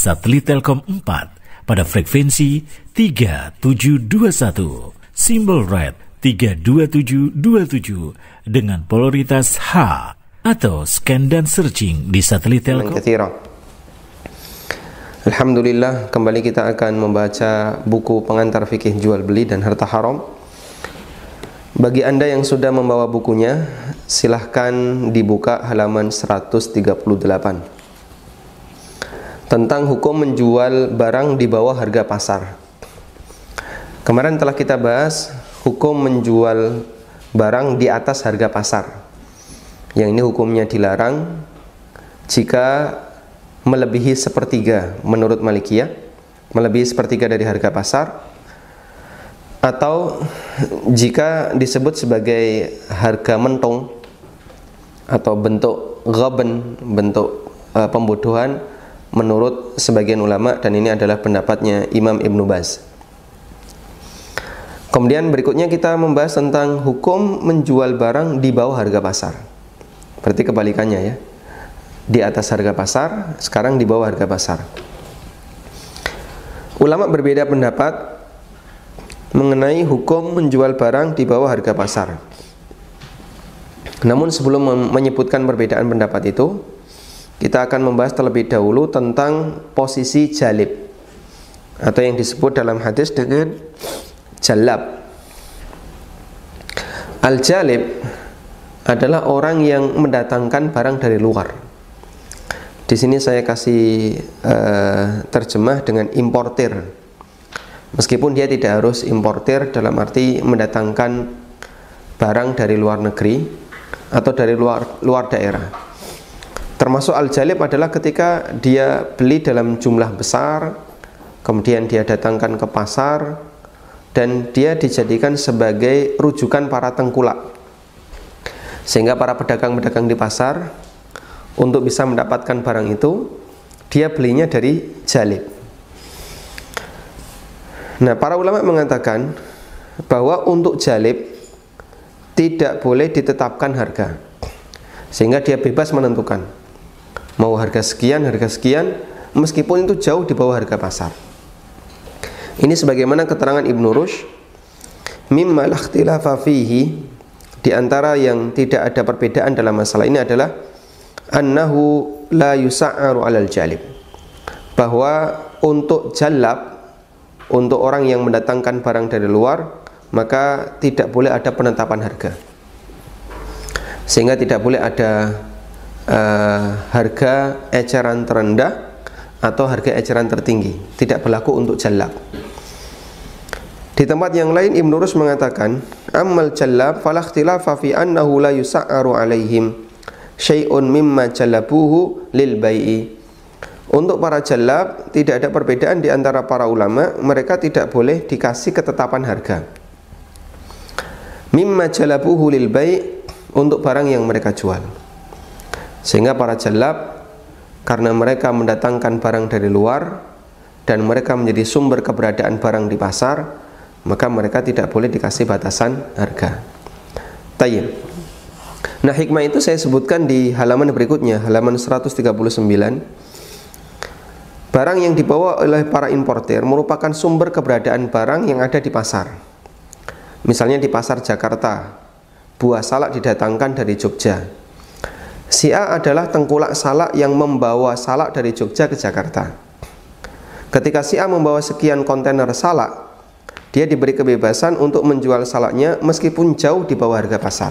satelit Telkom 4 pada frekuensi 3721, simbol rate 32727 dengan polaritas H, atau scan dan searching di satelit Telkom. Alhamdulillah, kembali kita akan membaca buku pengantar fikih jual beli dan harta haram. Bagi Anda yang sudah membawa bukunya, silahkan dibuka halaman 138 tentang hukum menjual barang di bawah harga pasar. Kemarin telah kita bahas hukum menjual barang di atas harga pasar. Yang ini hukumnya dilarang jika melebihi sepertiga menurut Malikiyah, melebihi sepertiga dari harga pasar, atau jika disebut sebagai harga mentung atau bentuk ghaban, bentuk pembodohan menurut sebagian ulama, dan ini adalah pendapatnya Imam Ibn Baz. Kemudian berikutnya kita membahas tentang hukum menjual barang di bawah harga pasar. Berarti kebalikannya ya. Di atas harga pasar, sekarang di bawah harga pasar. Ulama berbeda pendapat mengenai hukum menjual barang di bawah harga pasar. Namun sebelum menyebutkan perbedaan pendapat itu, kita akan membahas terlebih dahulu tentang posisi jalib, atau yang disebut dalam hadis dengan jalab. Al-jalib adalah orang yang mendatangkan barang dari luar. Di sini saya kasih terjemah dengan importir, meskipun dia tidak harus importir dalam arti mendatangkan barang dari luar negeri atau dari luar daerah. Termasuk al-jalib adalah ketika dia beli dalam jumlah besar, kemudian dia datangkan ke pasar, dan dia dijadikan sebagai rujukan para tengkulak, sehingga para pedagang-pedagang di pasar untuk bisa mendapatkan barang itu, dia belinya dari jalib. Nah, para ulama mengatakan bahwa untuk jalib tidak boleh ditetapkan harga, sehingga dia bebas menentukan mau harga sekian, meskipun itu jauh di bawah harga pasar. Ini sebagaimana keterangan Ibnu Rushd, mimma la ikhtilafa fihi, di antara yang tidak ada perbedaan dalam masalah ini adalah annahu la yusa'aru alal jalib, bahwa untuk jalab, untuk orang yang mendatangkan barang dari luar, maka tidak boleh ada penetapan harga, sehingga tidak boleh ada harga eceran terendah atau harga eceran tertinggi, tidak berlaku untuk jalab. Di tempat yang lain Ibnu Rushd mengatakan, ammal jalab fala ikhtilafa fi annahu la yusa'aru alaihim syai'un mimma jalabuhu lil bai'i. Untuk para jalab tidak ada perbedaan di antara para ulama, mereka tidak boleh dikasih ketetapan harga. Mimma jalabuhu lil bai', untuk barang yang mereka jual. Sehingga para jalab, karena mereka mendatangkan barang dari luar dan mereka menjadi sumber keberadaan barang di pasar, maka mereka tidak boleh dikasih batasan harga. Tayyib. Nah, hikmah itu saya sebutkan di halaman berikutnya, halaman 139. Barang yang dibawa oleh para importir merupakan sumber keberadaan barang yang ada di pasar. Misalnya di pasar Jakarta, buah salak didatangkan dari Jogja. Si A adalah tengkulak salak yang membawa salak dari Jogja ke Jakarta. Ketika si A membawa sekian kontainer salak, dia diberi kebebasan untuk menjual salaknya meskipun jauh di bawah harga pasar.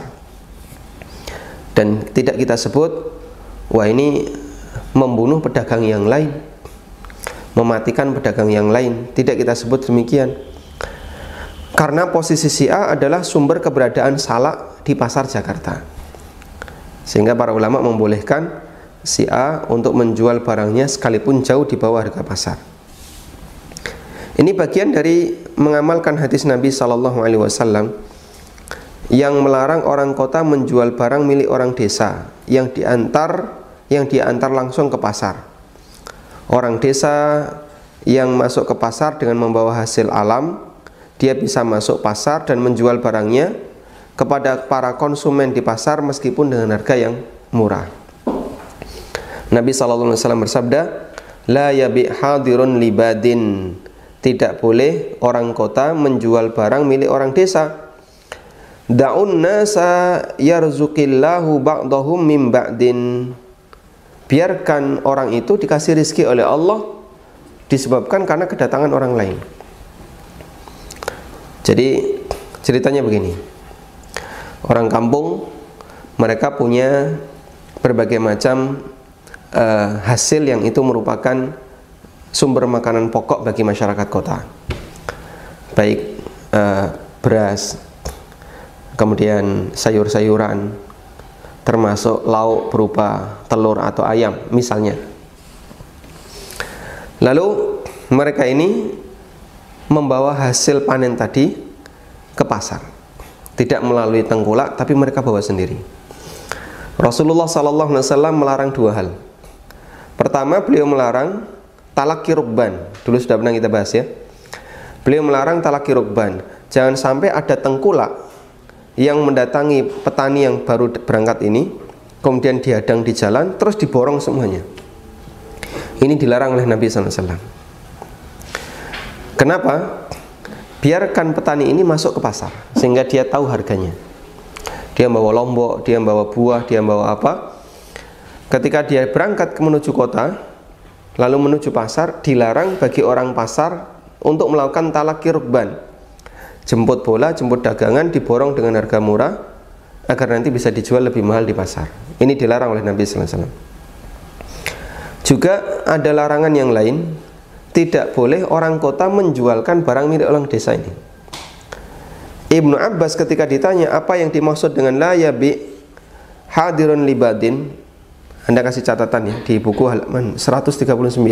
Dan tidak kita sebut, wah ini membunuh pedagang yang lain, mematikan pedagang yang lain. Tidak kita sebut demikian, karena posisi si A adalah sumber keberadaan salak di pasar Jakarta, sehingga para ulama membolehkan si A untuk menjual barangnya sekalipun jauh di bawah harga pasar. Ini bagian dari mengamalkan hadis Nabi SAW yang melarang orang kota menjual barang milik orang desa yang diantar langsung ke pasar. Orang desa yang masuk ke pasar dengan membawa hasil alam, dia bisa masuk pasar dan menjual barangnya kepada para konsumen di pasar meskipun dengan harga yang murah. Nabi SAW bersabda, La yabi' hadirun libadin. Tidak boleh orang kota menjual barang milik orang desa. Da'un nasa yarzuqillahu ba'dahum min ba'din. Biarkan orang itu dikasih rezeki oleh Allah disebabkan karena kedatangan orang lain. Jadi ceritanya begini. Orang kampung mereka punya berbagai macam hasil yang itu merupakan sumber makanan pokok bagi masyarakat kota. Baik beras, kemudian sayur-sayuran, termasuk lauk berupa telur atau ayam misalnya. Lalu mereka ini membawa hasil panen tadi ke pasar, tidak melalui tengkulak, tapi mereka bawa sendiri. Rasulullah SAW melarang dua hal. Pertama, beliau melarang talaqi rukban. Dulu sudah pernah kita bahas ya. Beliau melarang talaqi rukban. Jangan sampai ada tengkulak yang mendatangi petani yang baru berangkat ini, kemudian dihadang di jalan, terus diborong semuanya. Ini dilarang oleh Nabi SAW. Kenapa? Biarkan petani ini masuk ke pasar, sehingga dia tahu harganya. Dia membawa lombok, dia membawa buah, dia membawa apa. Ketika dia berangkat menuju kota, lalu menuju pasar, dilarang bagi orang pasar untuk melakukan talaqi rukban. Jemput bola, jemput dagangan, diborong dengan harga murah, agar nanti bisa dijual lebih mahal di pasar. Ini dilarang oleh Nabi SAW. Juga ada larangan yang lain. Tidak boleh orang kota menjualkan barang milik orang desa ini. Ibnu Abbas ketika ditanya apa yang dimaksud dengan la yabi' hadirun libadin, Anda kasih catatan ya di buku halaman 139.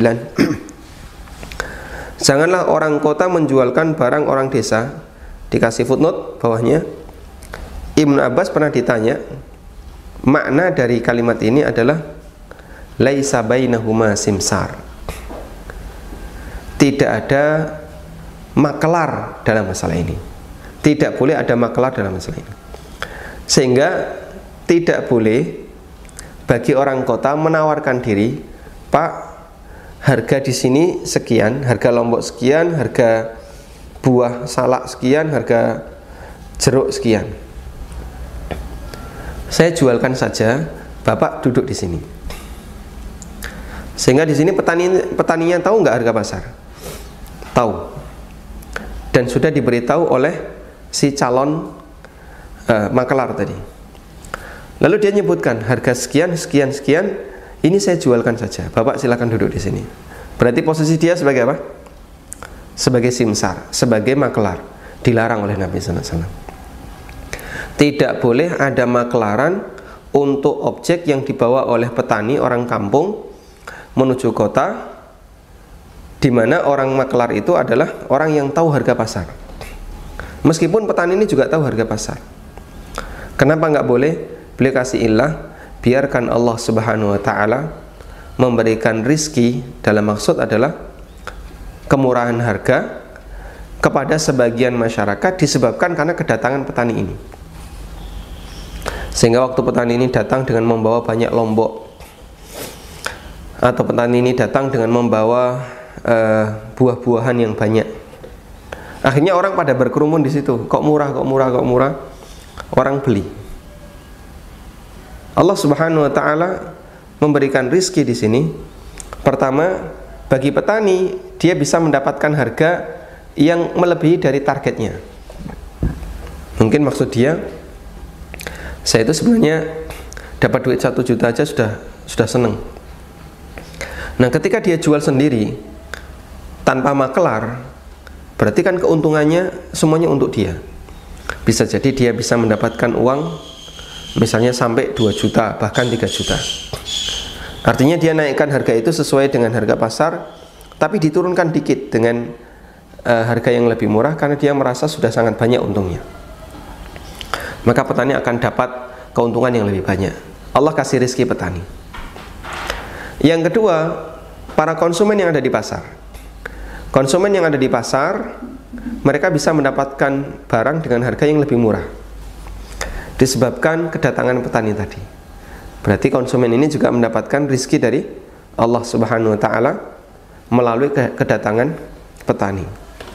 Janganlah orang kota menjualkan barang orang desa. Dikasih footnote bawahnya. Ibnu Abbas pernah ditanya, makna dari kalimat ini adalah laisa bainahuma simsar. Tidak ada makelar dalam masalah ini. Tidak boleh ada makelar dalam masalah ini. Sehingga tidak boleh bagi orang kota menawarkan diri, Pak, harga di sini sekian, harga lombok sekian, harga buah salak sekian, harga jeruk sekian. Saya jualkan saja, Bapak duduk di sini. Sehingga di sini petaninya tahu nggak harga pasar? Tahu, dan sudah diberitahu oleh si calon makelar tadi. Lalu dia nyebutkan harga sekian, sekian, sekian. Ini saya jualkan saja. Bapak silakan duduk di sini. Berarti posisi dia sebagai apa? Sebagai simsar, sebagai makelar. Dilarang oleh Nabi SAW. Tidak boleh ada makelaran untuk objek yang dibawa oleh petani orang kampung menuju kota, di mana orang makelar itu adalah orang yang tahu harga pasar. Meskipun petani ini juga tahu harga pasar. Kenapa nggak boleh? Beliau kasih ilah, biarkan Allah Subhanahu wa Ta'ala memberikan rizki, dalam maksud adalah kemurahan harga kepada sebagian masyarakat disebabkan karena kedatangan petani ini. Sehingga waktu petani ini datang dengan membawa banyak lombok, atau petani ini datang dengan membawa buah-buahan yang banyak, akhirnya orang pada berkerumun di situ. Kok murah, kok murah, kok murah. Orang beli. Allah Subhanahu wa Ta'ala memberikan rizki di sini. Pertama, bagi petani dia bisa mendapatkan harga yang melebihi dari targetnya. Mungkin maksud dia, saya itu sebenarnya dapat duit 1 juta aja sudah seneng. Nah, ketika dia jual sendiri tanpa makelar, berarti kan keuntungannya semuanya untuk dia. Bisa jadi dia bisa mendapatkan uang misalnya sampai 2 juta, bahkan 3 juta. Artinya dia naikkan harga itu sesuai dengan harga pasar, tapi diturunkan dikit dengan harga yang lebih murah karena dia merasa sudah sangat banyak untungnya. Maka petani akan dapat keuntungan yang lebih banyak. Allah kasih rezeki petani. Yang kedua, para konsumen yang ada di pasar. Konsumen yang ada di pasar, mereka bisa mendapatkan barang dengan harga yang lebih murah disebabkan kedatangan petani tadi. Berarti konsumen ini juga mendapatkan rizki dari Allah Subhanahu wa Ta'ala melalui kedatangan petani.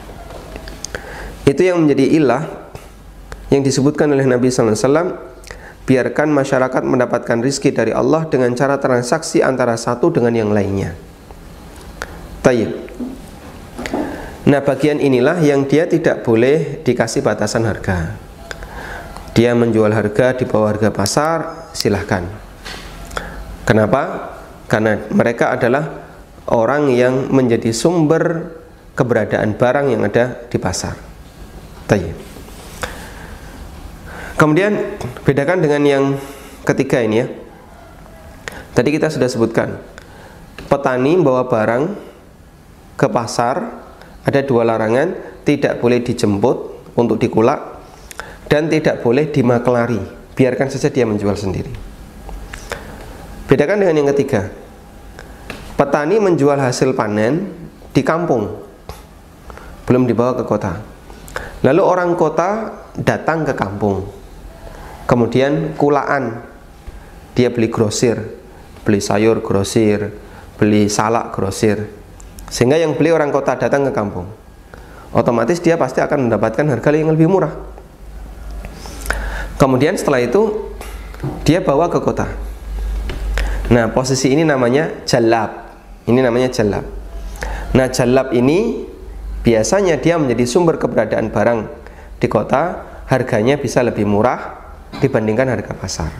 Itu yang menjadi ilah yang disebutkan oleh Nabi sallallahu alaihi wasallam, biarkan masyarakat mendapatkan rizki dari Allah dengan cara transaksi antara satu dengan yang lainnya. Tayyib. Nah, bagian inilah yang dia tidak boleh dikasih batasan harga. Dia menjual harga di bawah harga pasar, silahkan. Kenapa? Karena mereka adalah orang yang menjadi sumber keberadaan barang yang ada di pasar. Tayyib. Kemudian bedakan dengan yang ketiga ini ya. Tadi kita sudah sebutkan, petani bawa barang ke pasar, ada dua larangan: tidak boleh dijemput untuk dikulak, dan tidak boleh dimaklari, biarkan saja dia menjual sendiri. Bedakan dengan yang ketiga, petani menjual hasil panen di kampung, belum dibawa ke kota. Lalu orang kota datang ke kampung, kemudian kulaan, dia beli grosir, beli sayur grosir, beli salak grosir, sehingga yang beli orang kota datang ke kampung, otomatis dia pasti akan mendapatkan harga yang lebih murah. Kemudian setelah itu dia bawa ke kota. Nah, posisi ini namanya jalab. Ini namanya jalab. Nah, jalab ini biasanya dia menjadi sumber keberadaan barang di kota, harganya bisa lebih murah dibandingkan harga pasar.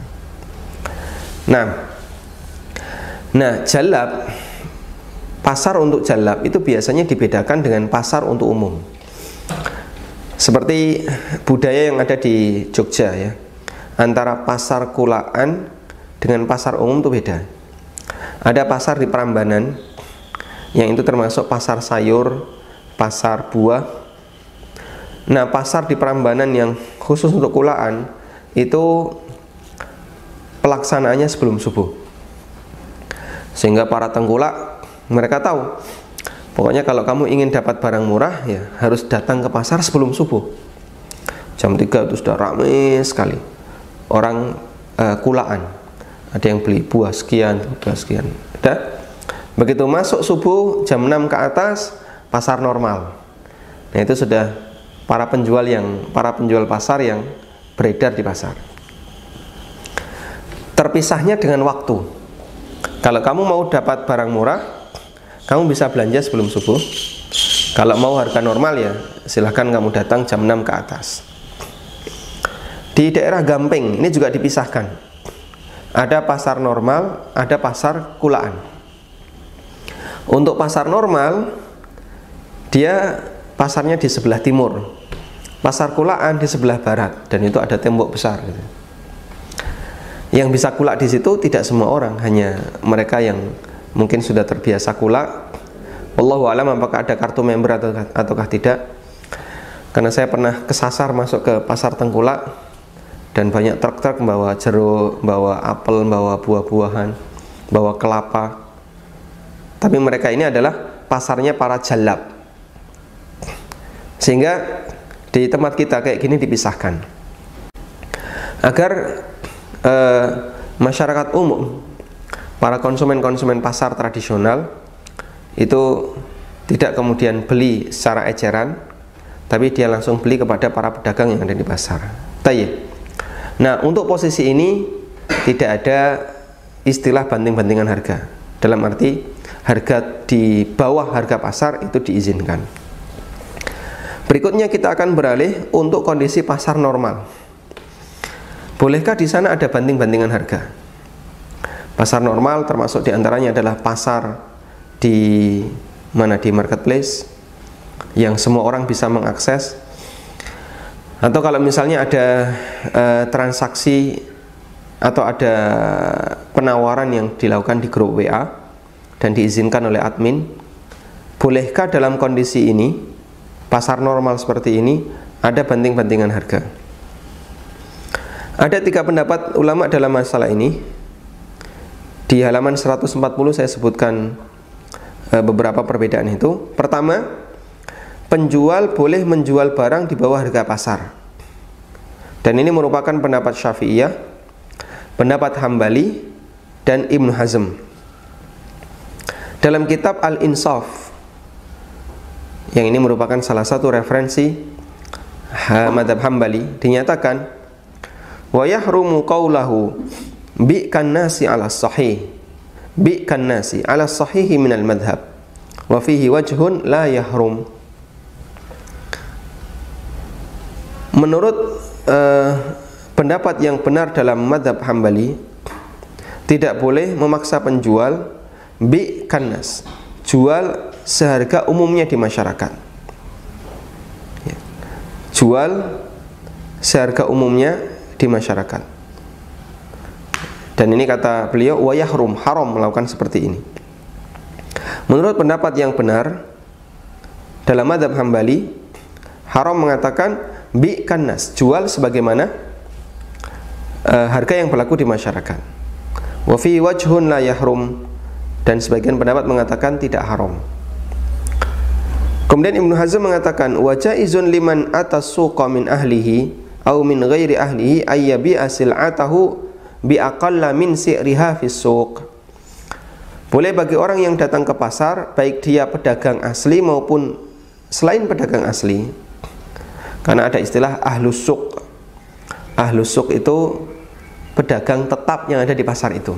Nah, jalab, pasar untuk jalab itu biasanya dibedakan dengan pasar untuk umum. Seperti budaya yang ada di Jogja ya, antara pasar kulaan dengan pasar umum itu beda. Ada pasar di Prambanan yang itu termasuk pasar sayur, pasar buah. Nah, pasar di Prambanan yang khusus untuk kulaan itu pelaksanaannya sebelum subuh, sehingga para tengkulak mereka tahu, pokoknya kalau kamu ingin dapat barang murah ya harus datang ke pasar sebelum subuh. Jam 3 itu sudah ramai sekali orang kulaan, ada yang beli buah sekian, buah sekian. Begitu masuk subuh jam 6 ke atas, pasar normal. Nah, itu sudah para penjual pasar yang beredar di pasar. Terpisahnya dengan waktu. Kalau kamu mau dapat barang murah, kamu bisa belanja sebelum subuh. Kalau mau harga normal ya silahkan kamu datang jam 6 ke atas. Di daerah Gamping ini juga dipisahkan. Ada pasar normal, ada pasar kulaan. Untuk pasar normal, dia pasarnya di sebelah timur, pasar kulaan di sebelah barat, dan itu ada tembok besar gitu. Yang bisa kulak di situ tidak semua orang, hanya mereka yang mungkin sudah terbiasa kulak. Wallahu a'lam apakah ada kartu member ataukah tidak. Karena saya pernah kesasar masuk ke pasar Tengkulak dan banyak truk-truk membawa jeruk, bawa apel, bawa buah-buahan, bawa kelapa. Tapi mereka ini adalah pasarnya para jalab. Sehingga di tempat kita kayak gini dipisahkan, agar masyarakat umum, para konsumen-konsumen pasar tradisional itu tidak kemudian beli secara eceran, tapi dia langsung beli kepada para pedagang yang ada di pasar. Tayyib. Nah, untuk posisi ini tidak ada istilah banting-bantingan harga. Dalam arti harga di bawah harga pasar itu diizinkan. Berikutnya kita akan beralih untuk kondisi pasar normal. Bolehkah di sana ada banting-bantingan harga? Pasar normal termasuk diantaranya adalah pasar di marketplace yang semua orang bisa mengakses. Atau kalau misalnya ada transaksi atau ada penawaran yang dilakukan di grup WA dan diizinkan oleh admin, bolehkah dalam kondisi ini, pasar normal seperti ini, ada banting-bantingan harga? Ada 3 pendapat ulama dalam masalah ini. Di halaman 140 saya sebutkan beberapa perbedaan itu. Pertama, penjual boleh menjual barang di bawah harga pasar. Dan ini merupakan pendapat Syafi'iyah, pendapat Hambali, dan Ibnu Hazm. Dalam kitab Al-Insaf, yang ini merupakan salah satu referensi mazhab Hambali, dinyatakan wa yahrumu qawlahu bi'kan nasi ala sahih, bi'kan nasi ala sahihi minal madhab wa fihi wajhun la yahrum. Menurut pendapat yang benar dalam mazhab Hambali, tidak boleh memaksa penjual bi'kan nas, jual seharga umumnya di masyarakat, jual seharga umumnya di masyarakat. Dan ini kata beliau wa yahrum, haram melakukan seperti ini. Menurut pendapat yang benar dalam mazhab Hambali, haram mengatakan bi'kan nas, jual sebagaimana harga yang berlaku di masyarakat. Wa fi wajhun la yahrum, dan sebagian pendapat mengatakan tidak haram. Kemudian Ibnu Hazm mengatakan wa jaizun liman atasuqa min ahlihi au min ghairi ahlihi ayyabi asil'atahu bi aqalla min si'riha fis suq. Boleh bagi orang yang datang ke pasar, baik dia pedagang asli maupun selain pedagang asli. Karena ada istilah ahlus suq. Ahlus suq itu pedagang tetap yang ada di pasar itu.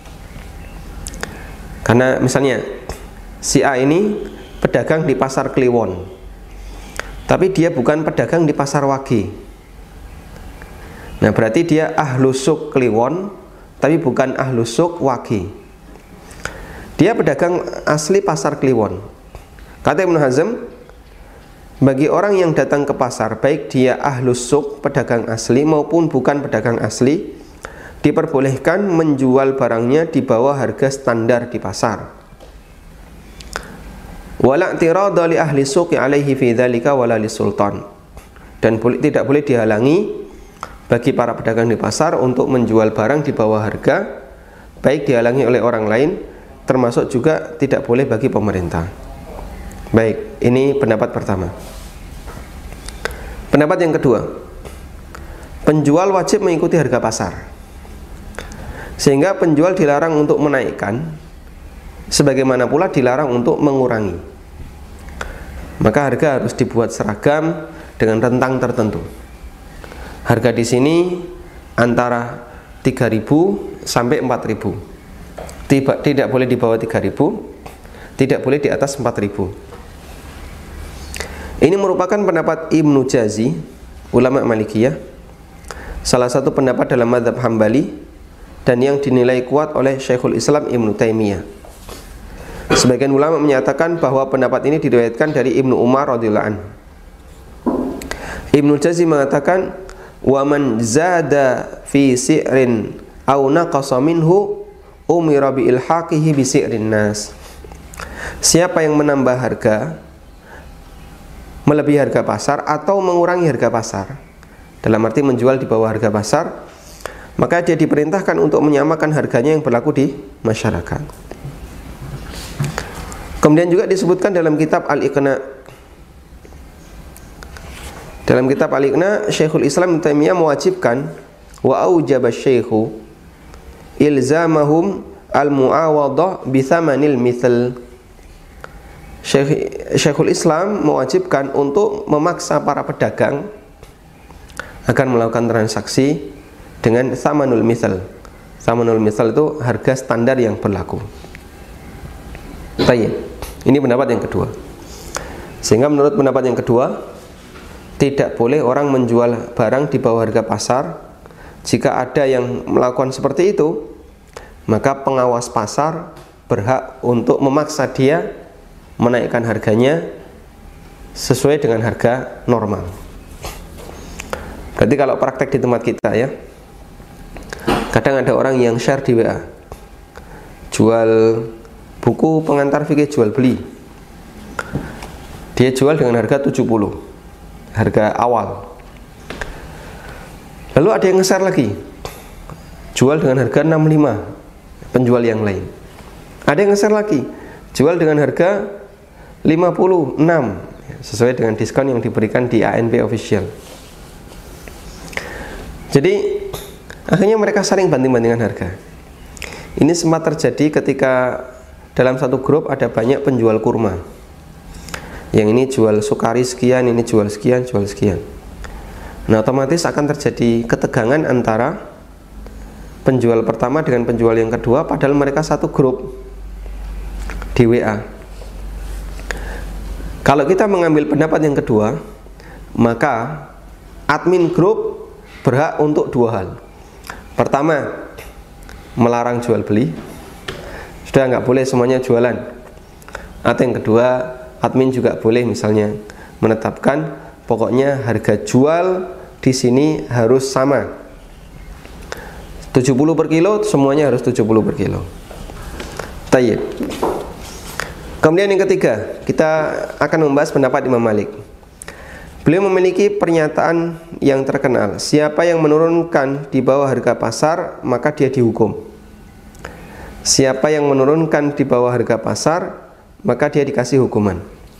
Karena misalnya si A ini pedagang di pasar Kliwon, tapi dia bukan pedagang di pasar Wage. Nah, berarti dia ahlus suq Kliwon, tapi bukan ahlus suq Wage. Dia pedagang asli pasar Kliwon. Kata Ibnu Hazm, bagi orang yang datang ke pasar, baik dia ahlus suq, pedagang asli maupun bukan pedagang asli, diperbolehkan menjual barangnya di bawah harga standar di pasar. Wala i'tirada li ahli suqi alaihi fi dzalika wala li sultan. Dan tidak boleh dihalangi bagi para pedagang di pasar untuk menjual barang di bawah harga, baik dihalangi oleh orang lain, termasuk juga tidak boleh bagi pemerintah. Baik, ini pendapat pertama. Pendapat yang kedua, penjual wajib mengikuti harga pasar, sehingga penjual dilarang untuk menaikkan, sebagaimana pula dilarang untuk mengurangi. Maka harga harus dibuat seragam dengan rentang tertentu. Harga di sini antara 3.000 sampai 4.000. Tidak boleh di bawah 3.000, tidak boleh di atas 4.000. Ini merupakan pendapat Ibnu Jazi, ulama Malikiyah, salah satu pendapat dalam mazhab Hambali, dan yang dinilai kuat oleh Syekhul Islam Ibnu Taimiyah. Sebagian ulama menyatakan bahwa pendapat ini diriwayatkan dari Ibnu Umar radhiyallahu anhu. Ibnu Jazi mengatakan wa man zada fi si'rin aw naqasa minhu umira bi ilhaqihi bi si'rin nas. Siapa yang menambah harga, melebihi harga pasar atau mengurangi harga pasar, dalam arti menjual di bawah harga pasar, maka dia diperintahkan untuk menyamakan harganya yang berlaku di masyarakat. Kemudian juga disebutkan dalam kitab Al-Iqna. Dalam kitab Al-Iqna, Syekhul Islam Ibnu Taimiyah mewajibkan wa aujaba syaikhu ilzamahum al-mu'awadhah bi thamanil mithl. Syekhul Islam mewajibkan untuk memaksa para pedagang akan melakukan transaksi dengan thamanul mithal. Thamanul mithal itu harga standar yang berlaku. Baik. Ini pendapat yang kedua. Sehingga menurut pendapat yang kedua, tidak boleh orang menjual barang di bawah harga pasar. Jika ada yang melakukan seperti itu, maka pengawas pasar berhak untuk memaksa dia menaikkan harganya sesuai dengan harga normal. Berarti kalau praktek di tempat kita ya, kadang ada orang yang share di WA, jual buku pengantar fikih jual beli, dia jual dengan harga 70, harga awal. Lalu ada yang nge-share lagi, jual dengan harga 65, penjual yang lain. Ada yang nge-share lagi, jual dengan harga 56, sesuai dengan diskon yang diberikan di ANP official. Jadi akhirnya mereka saling banting-bantingan harga. Ini sempat terjadi ketika dalam satu grup ada banyak penjual kurma. Yang ini jual sukari sekian, ini jual sekian, jual sekian. Nah, otomatis akan terjadi ketegangan antara penjual pertama dengan penjual yang kedua, padahal mereka satu grup di WA. Kalau kita mengambil pendapat yang kedua, maka admin grup berhak untuk dua hal. Pertama, melarang jual beli, sudah nggak boleh semuanya jualan. Atau yang kedua, admin juga boleh misalnya menetapkan pokoknya harga jual di sini harus sama, 70 per kilo, semuanya harus 70 per kilo. Tayyib. Kemudian yang ketiga, kita akan membahas pendapat Imam Malik. Beliau memiliki pernyataan yang terkenal, siapa yang menurunkan di bawah harga pasar, maka dia dihukum. Siapa yang menurunkan di bawah harga pasar, maka dia dikasih hukuman.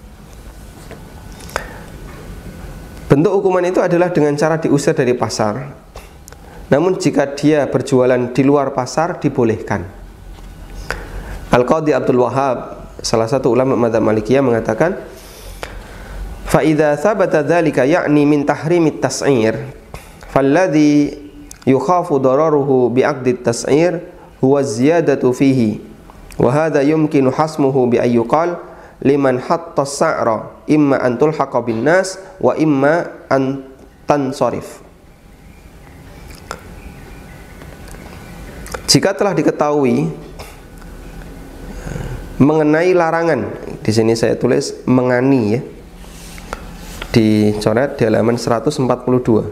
Bentuk hukuman itu adalah dengan cara diusir dari pasar. Namun jika dia berjualan di luar pasar, dibolehkan. Al-Qadhi Abdul Wahhab, salah satu ulama madzhab Malikiyah, mengatakan, fa idza thabata dzalika ya'ni min tahrimit tas'ir falladhi yukhafu dararuhu bi'aqdi at-tas'ir huwa ziyadatu fihi wa hadha yumkinu hasmuhu bi ayyuqal liman hatta as-sa'ra imma an tulhaqa bin nas wa imma an tansarif. Jika telah diketahui mengenai larangan, di sini saya tulis mengani ya, dicoret di halaman 142.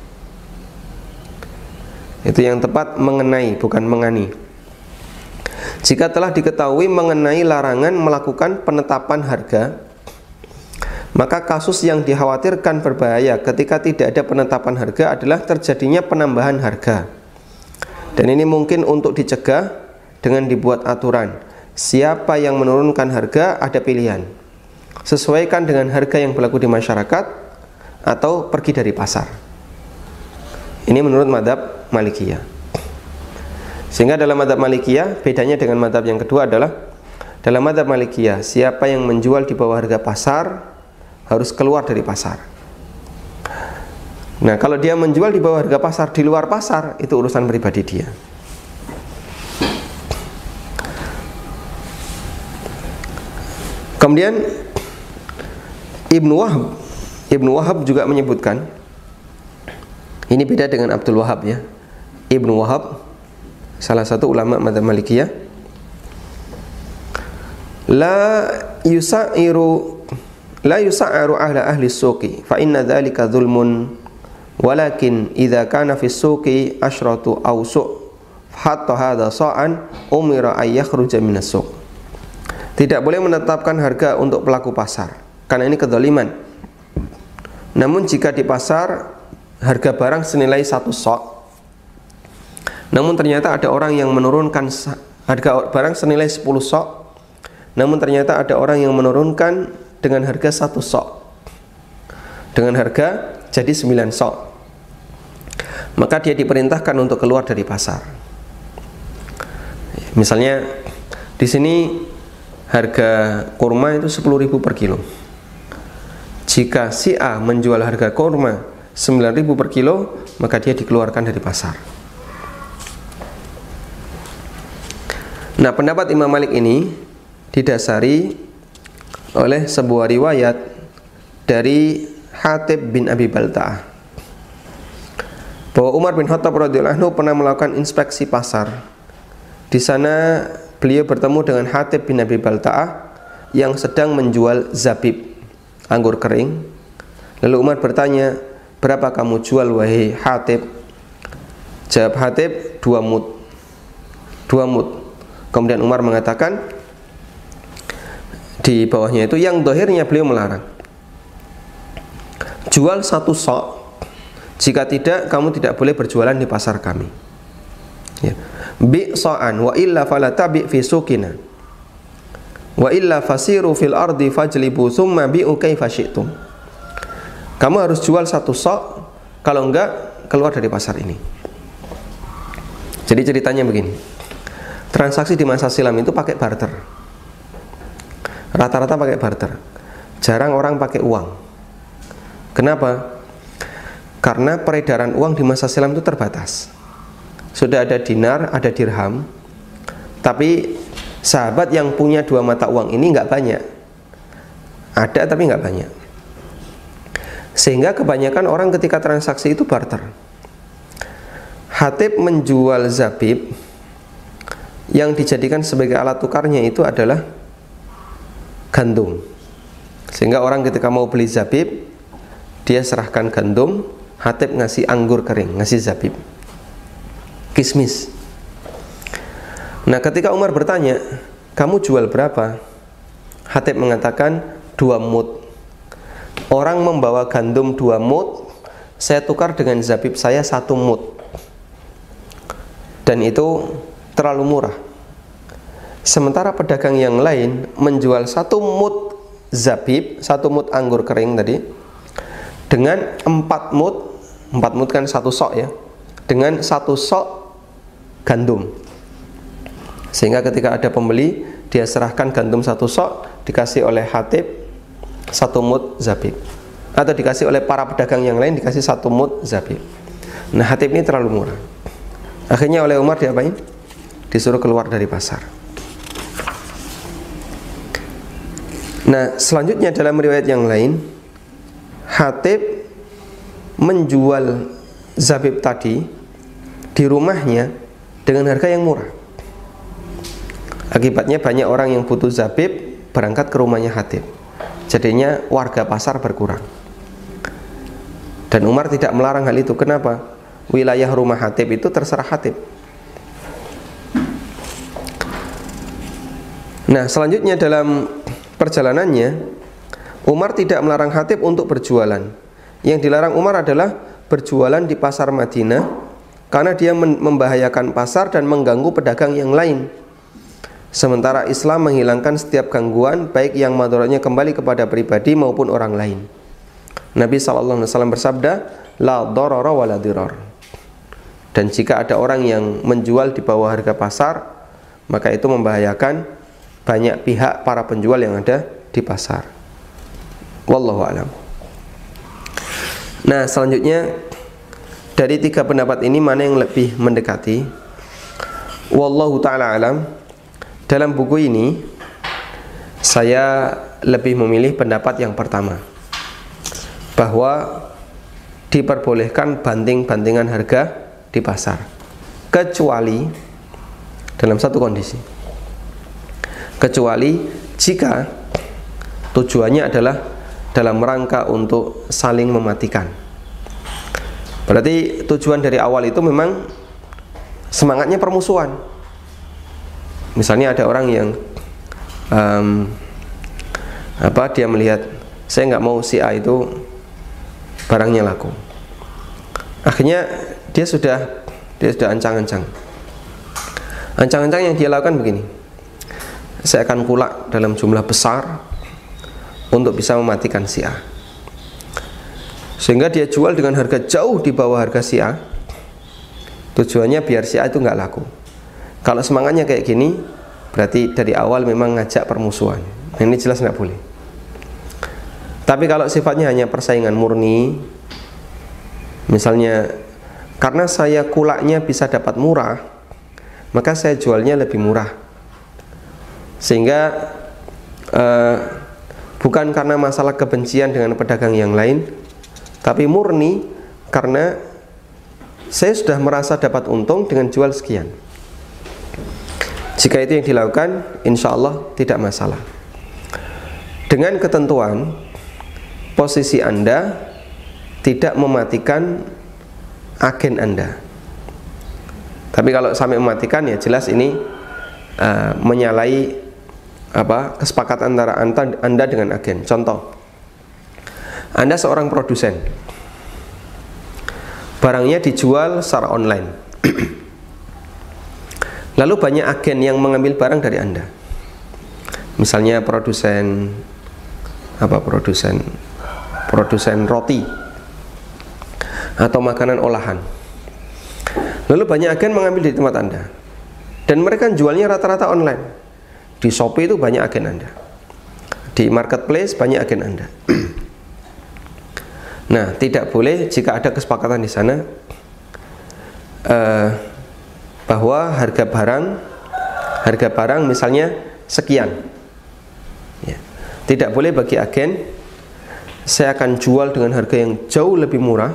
Itu yang tepat, mengenai, bukan mengani. Jika telah diketahui mengenai larangan melakukan penetapan harga, maka kasus yang dikhawatirkan berbahaya ketika tidak ada penetapan harga adalah terjadinya penambahan harga. Dan ini mungkin untuk dicegah dengan dibuat aturan. Siapa yang menurunkan harga ada pilihan, sesuaikan dengan harga yang berlaku di masyarakat atau pergi dari pasar. Ini menurut madzhab Malikiyah. Sehingga dalam madzhab Malikiyah, bedanya dengan madzhab yang kedua adalah dalam madzhab Malikiyah, siapa yang menjual di bawah harga pasar harus keluar dari pasar. Nah, kalau dia menjual di bawah harga pasar di luar pasar, itu urusan pribadi dia. Kemudian Ibnu Wahab juga menyebutkan, ini beda dengan Abdul Wahab ya. Ibnu Wahab, salah satu ulama madzhab Malikiyah, la yusa'aru ahli suqi fa inna dzalika dzulmun walakin idza kana fi suqi asyratu awsu' hatta hadha sa'an umira ay yakhruja minas suq. Tidak boleh menetapkan harga untuk pelaku pasar, karena ini kedzaliman. Namun jika di pasar harga barang senilai 1 sok, namun ternyata ada orang yang menurunkan harga barang senilai 10 sok, namun ternyata ada orang yang menurunkan dengan harga 1 sok, dengan harga jadi 9 sok, maka dia diperintahkan untuk keluar dari pasar. Misalnya di sini harga kurma itu 10.000 per kilo. Jika si A menjual harga kurma 9.000 per kilo, maka dia dikeluarkan dari pasar. Nah, pendapat Imam Malik ini didasari oleh sebuah riwayat dari Hatib bin Abi Balta'ah, bahwa Umar bin Khattab radhiyallahu anhu pernah melakukan inspeksi pasar. Di sana beliau bertemu dengan Hatib bin Abi Balta'ah yang sedang menjual zabib, anggur kering. Lalu Umar bertanya, berapa kamu jual wahai Hatib? Jawab Hatib, 2 mud. 2 mud. Kemudian Umar mengatakan, di bawahnya itu yang dohirnya beliau melarang, jual 1 sok, jika tidak kamu tidak boleh berjualan di pasar kami ya. Bi so'an wa illa fala tabi fi suqina wa illa fasiru fil ardi fajlibu thumma bi'u kaifa syi'tum. Kamu harus jual 1 sok, kalau enggak keluar dari pasar ini. Jadi ceritanya begini, transaksi di masa silam itu pakai barter. Rata-rata pakai barter. Jarang orang pakai uang. Kenapa? Karena peredaran uang di masa silam itu terbatas. Sudah ada dinar, ada dirham, tapi sahabat yang punya dua mata uang ini nggak banyak. Ada tapi nggak banyak. Sehingga kebanyakan orang ketika transaksi itu barter. Hatib menjual zabib, yang dijadikan sebagai alat tukarnya itu adalah gandum. Sehingga orang ketika mau beli zabib, dia serahkan gandum, Hatib ngasih anggur kering, ngasih zabib, kismis. Nah, ketika Umar bertanya, kamu jual berapa? Hatib mengatakan 2 mud. Orang membawa gandum 2 mud, saya tukar dengan zabib saya 1 mud. Dan itu terlalu murah. Sementara pedagang yang lain menjual 1 mud zabib, 1 mud anggur kering tadi, dengan 4 mud kan 1 sok ya, dengan 1 sok gandum. Sehingga ketika ada pembeli, dia serahkan gandum 1 sok, dikasih oleh Hatib 1 mud zabib, atau dikasih oleh para pedagang yang lain, dikasih 1 mud zabib. Nah, Hatib ini terlalu murah. Akhirnya oleh Umar diapain? Disuruh keluar dari pasar. Nah, selanjutnya dalam riwayat yang lain, Hatib menjual zabib tadi di rumahnya dengan harga yang murah. Akibatnya banyak orang yang butuh zabib berangkat ke rumahnya Hatib. Jadinya warga pasar berkurang. Dan Umar tidak melarang hal itu. Kenapa? Wilayah rumah Hatib itu terserah Hatib. Nah, selanjutnya dalam perjalanannya, Umar tidak melarang Hatib untuk berjualan. Yang dilarang Umar adalah berjualan di pasar Madinah, karena dia membahayakan pasar dan mengganggu pedagang yang lain. Sementara Islam menghilangkan setiap gangguan, baik yang madaratnya kembali kepada pribadi maupun orang lain. Nabi SAW bersabda, la darara wa la dirar. Dan jika ada orang yang menjual di bawah harga pasar, maka itu membahayakan banyak pihak para penjual yang ada di pasar. Wallahu a'lam. Nah, selanjutnya dari 3 pendapat ini mana yang lebih mendekati? Wallahu ta'ala alam. Dalam buku ini saya lebih memilih pendapat yang pertama, bahwa diperbolehkan banting-bantingan harga di pasar, kecuali dalam satu kondisi. Kecuali jika tujuannya adalah dalam rangka untuk saling mematikan. Berarti tujuan dari awal itu memang semangatnya permusuhan. Misalnya ada orang yang dia melihat, saya nggak mau si A itu barangnya laku. Akhirnya dia sudah ancang-ancang. Ancang-ancang yang dia lakukan begini, saya akan kulak dalam jumlah besar untuk bisa mematikan si A. Sehingga dia jual dengan harga jauh di bawah harga si A. Tujuannya biar si A itu nggak laku. Kalau semangatnya kayak gini, berarti dari awal memang ngajak permusuhan. Nah, ini jelas nggak boleh. Tapi kalau sifatnya hanya persaingan murni, misalnya karena saya kulaknya bisa dapat murah, maka saya jualnya lebih murah. Sehingga bukan karena masalah kebencian dengan pedagang yang lain, tapi murni karena saya sudah merasa dapat untung dengan jual sekian. Jika itu yang dilakukan, insya Allah tidak masalah. Dengan ketentuan posisi Anda tidak mematikan agen Anda. Tapi kalau sampai mematikan, ya jelas ini menyalahi kesepakatan antara Anda dengan agen. Contoh, Anda seorang produsen, barangnya dijual secara online. Lalu banyak agen yang mengambil barang dari Anda. Misalnya produsen roti atau makanan olahan. Lalu banyak agen mengambil di tempat Anda, dan mereka jualnya rata-rata online. Di Shopee itu banyak agen Anda. Di marketplace banyak agen Anda. Nah, tidak boleh jika ada kesepakatan di sana bahwa harga barang misalnya sekian. Ya. Tidak boleh bagi agen, saya akan jual dengan harga yang jauh lebih murah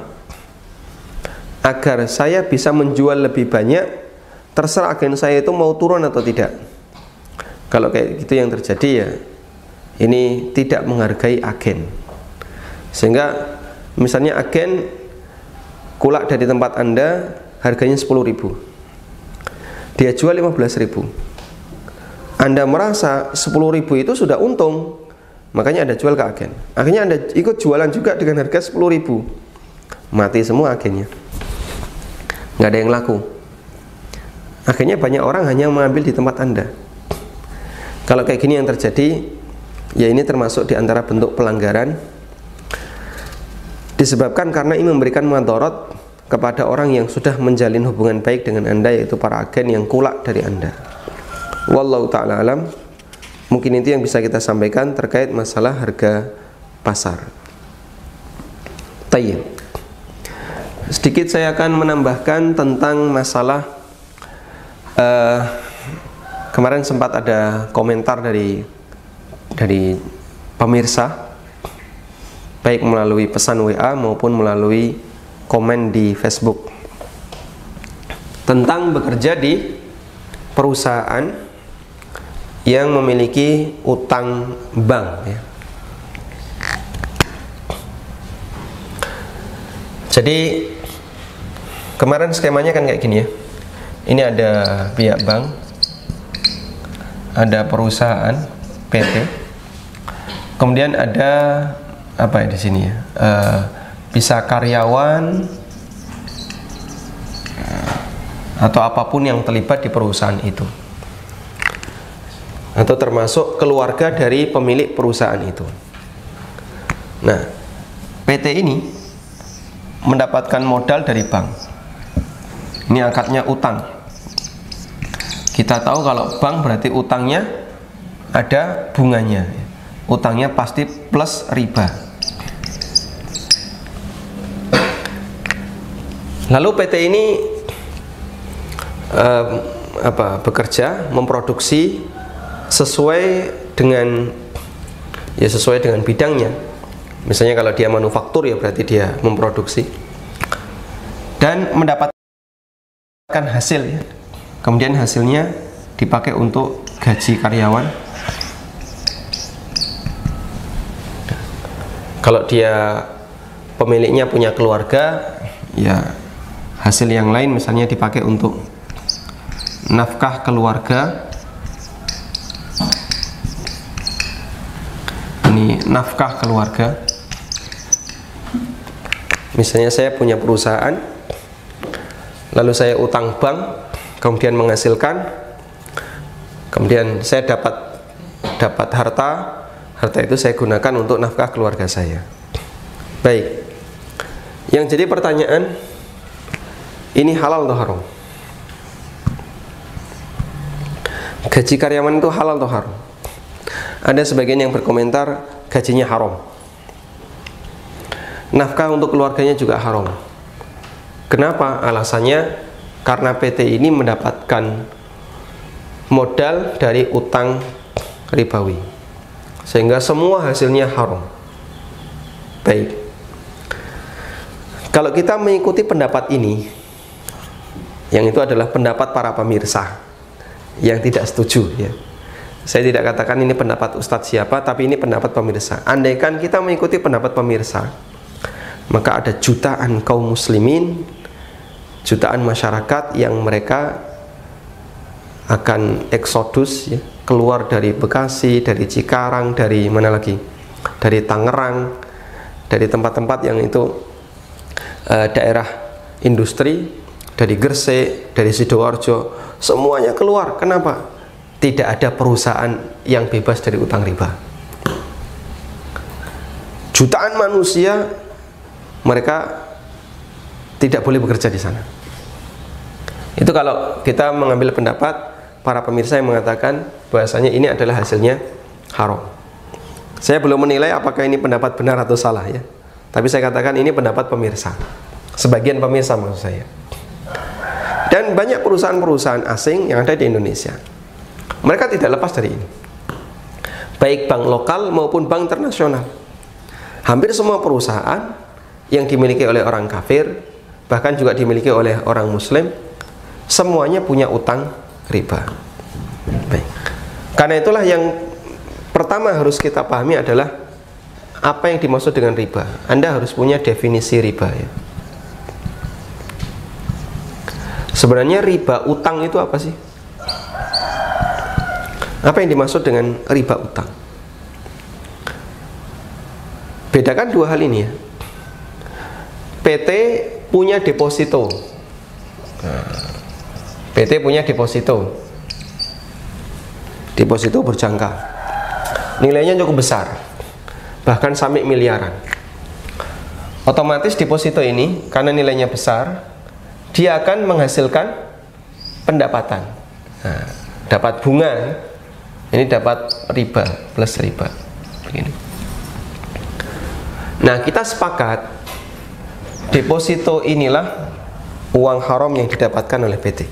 agar saya bisa menjual lebih banyak, terserah agen saya itu mau turun atau tidak. Kalau kayak gitu yang terjadi, ya ini tidak menghargai agen. Sehingga misalnya agen kulak dari tempat Anda harganya 10.000, dia jual 15.000. Anda merasa 10.000 itu sudah untung, makanya Anda jual ke agen. Akhirnya Anda ikut jualan juga dengan harga 10.000. Mati semua agennya, nggak ada yang laku. Akhirnya banyak orang hanya mengambil di tempat Anda. Kalau kayak gini yang terjadi, ya ini termasuk di antara bentuk pelanggaran, disebabkan karena ini memberikan mudarat kepada orang yang sudah menjalin hubungan baik dengan Anda, yaitu para agen yang kulak dari Anda. Wallahu ta'ala alam. Mungkin itu yang bisa kita sampaikan terkait masalah harga pasar. Tayyib. Sedikit saya akan menambahkan tentang masalah kemarin sempat ada komentar dari pemirsa, baik melalui pesan WA maupun melalui komen di Facebook, tentang bekerja di perusahaan yang memiliki utang bank, ya. Jadi kemarin skemanya kan kayak gini, ya. Ini ada pihak bank, ada perusahaan PT, kemudian ada apa ya di sini, ya, bisa karyawan atau apapun yang terlibat di perusahaan itu, atau termasuk keluarga dari pemilik perusahaan itu. Nah, PT ini mendapatkan modal dari bank. Ini akadnya utang. Kita tahu kalau bank berarti utangnya ada bunganya, utangnya pasti plus riba. Lalu PT ini bekerja memproduksi sesuai dengan bidangnya. Misalnya kalau dia manufaktur, ya berarti dia memproduksi dan mendapatkan hasil, ya. Kemudian hasilnya dipakai untuk gaji karyawan. Kalau dia pemiliknya punya keluarga, ya hasil yang lain misalnya dipakai untuk nafkah keluarga. Ini nafkah keluarga. Misalnya saya punya perusahaan, lalu saya utang bank, kemudian menghasilkan, kemudian saya dapat harta itu saya gunakan untuk nafkah keluarga saya. Baik, yang jadi pertanyaan, ini halal atau haram? Gaji karyawan itu halal atau haram? Ada sebagian yang berkomentar gajinya haram, nafkah untuk keluarganya juga haram. Kenapa? Alasannya karena PT ini mendapatkan modal dari utang ribawi, sehingga semua hasilnya haram. Baik, kalau kita mengikuti pendapat ini, yang itu adalah pendapat para pemirsa yang tidak setuju, ya. Saya tidak katakan ini pendapat ustadz siapa, tapi ini pendapat pemirsa. Andaikan kita mengikuti pendapat pemirsa, maka ada jutaan kaum muslimin, jutaan masyarakat yang mereka akan eksodus, ya, keluar dari Bekasi, dari Cikarang, dari mana lagi, dari Tangerang, dari tempat-tempat yang itu daerah industri, dari Gresik, dari Sidoarjo, semuanya keluar. Kenapa? Tidak ada perusahaan yang bebas dari utang riba. Jutaan manusia, mereka tidak boleh bekerja di sana. Itu kalau kita mengambil pendapat para pemirsa yang mengatakan bahwasanya ini adalah hasilnya haram. Saya belum menilai apakah ini pendapat benar atau salah ya. Tapi saya katakan ini pendapat pemirsa. Sebagian pemirsa maksud saya. Dan banyak perusahaan-perusahaan asing yang ada di Indonesia. Mereka tidak lepas dari ini. Baik bank lokal maupun bank internasional. Hampir semua perusahaan yang dimiliki oleh orang kafir, bahkan juga dimiliki oleh orang muslim, semuanya punya utang riba. Baik. Karena itulah yang pertama harus kita pahami adalah apa yang dimaksud dengan riba. Anda harus punya definisi riba ya. Sebenarnya riba utang itu apa sih? Apa yang dimaksud dengan riba utang? Bedakan dua hal ini ya. PT punya deposito. PT punya deposito. Deposito berjangka. Nilainya cukup besar, bahkan sampai miliaran. Otomatis deposito ini karena nilainya besar, dia akan menghasilkan pendapatan. Nah, dapat bunga, ini dapat riba plus riba. Begini. Nah, kita sepakat deposito inilah uang haram yang didapatkan oleh PT.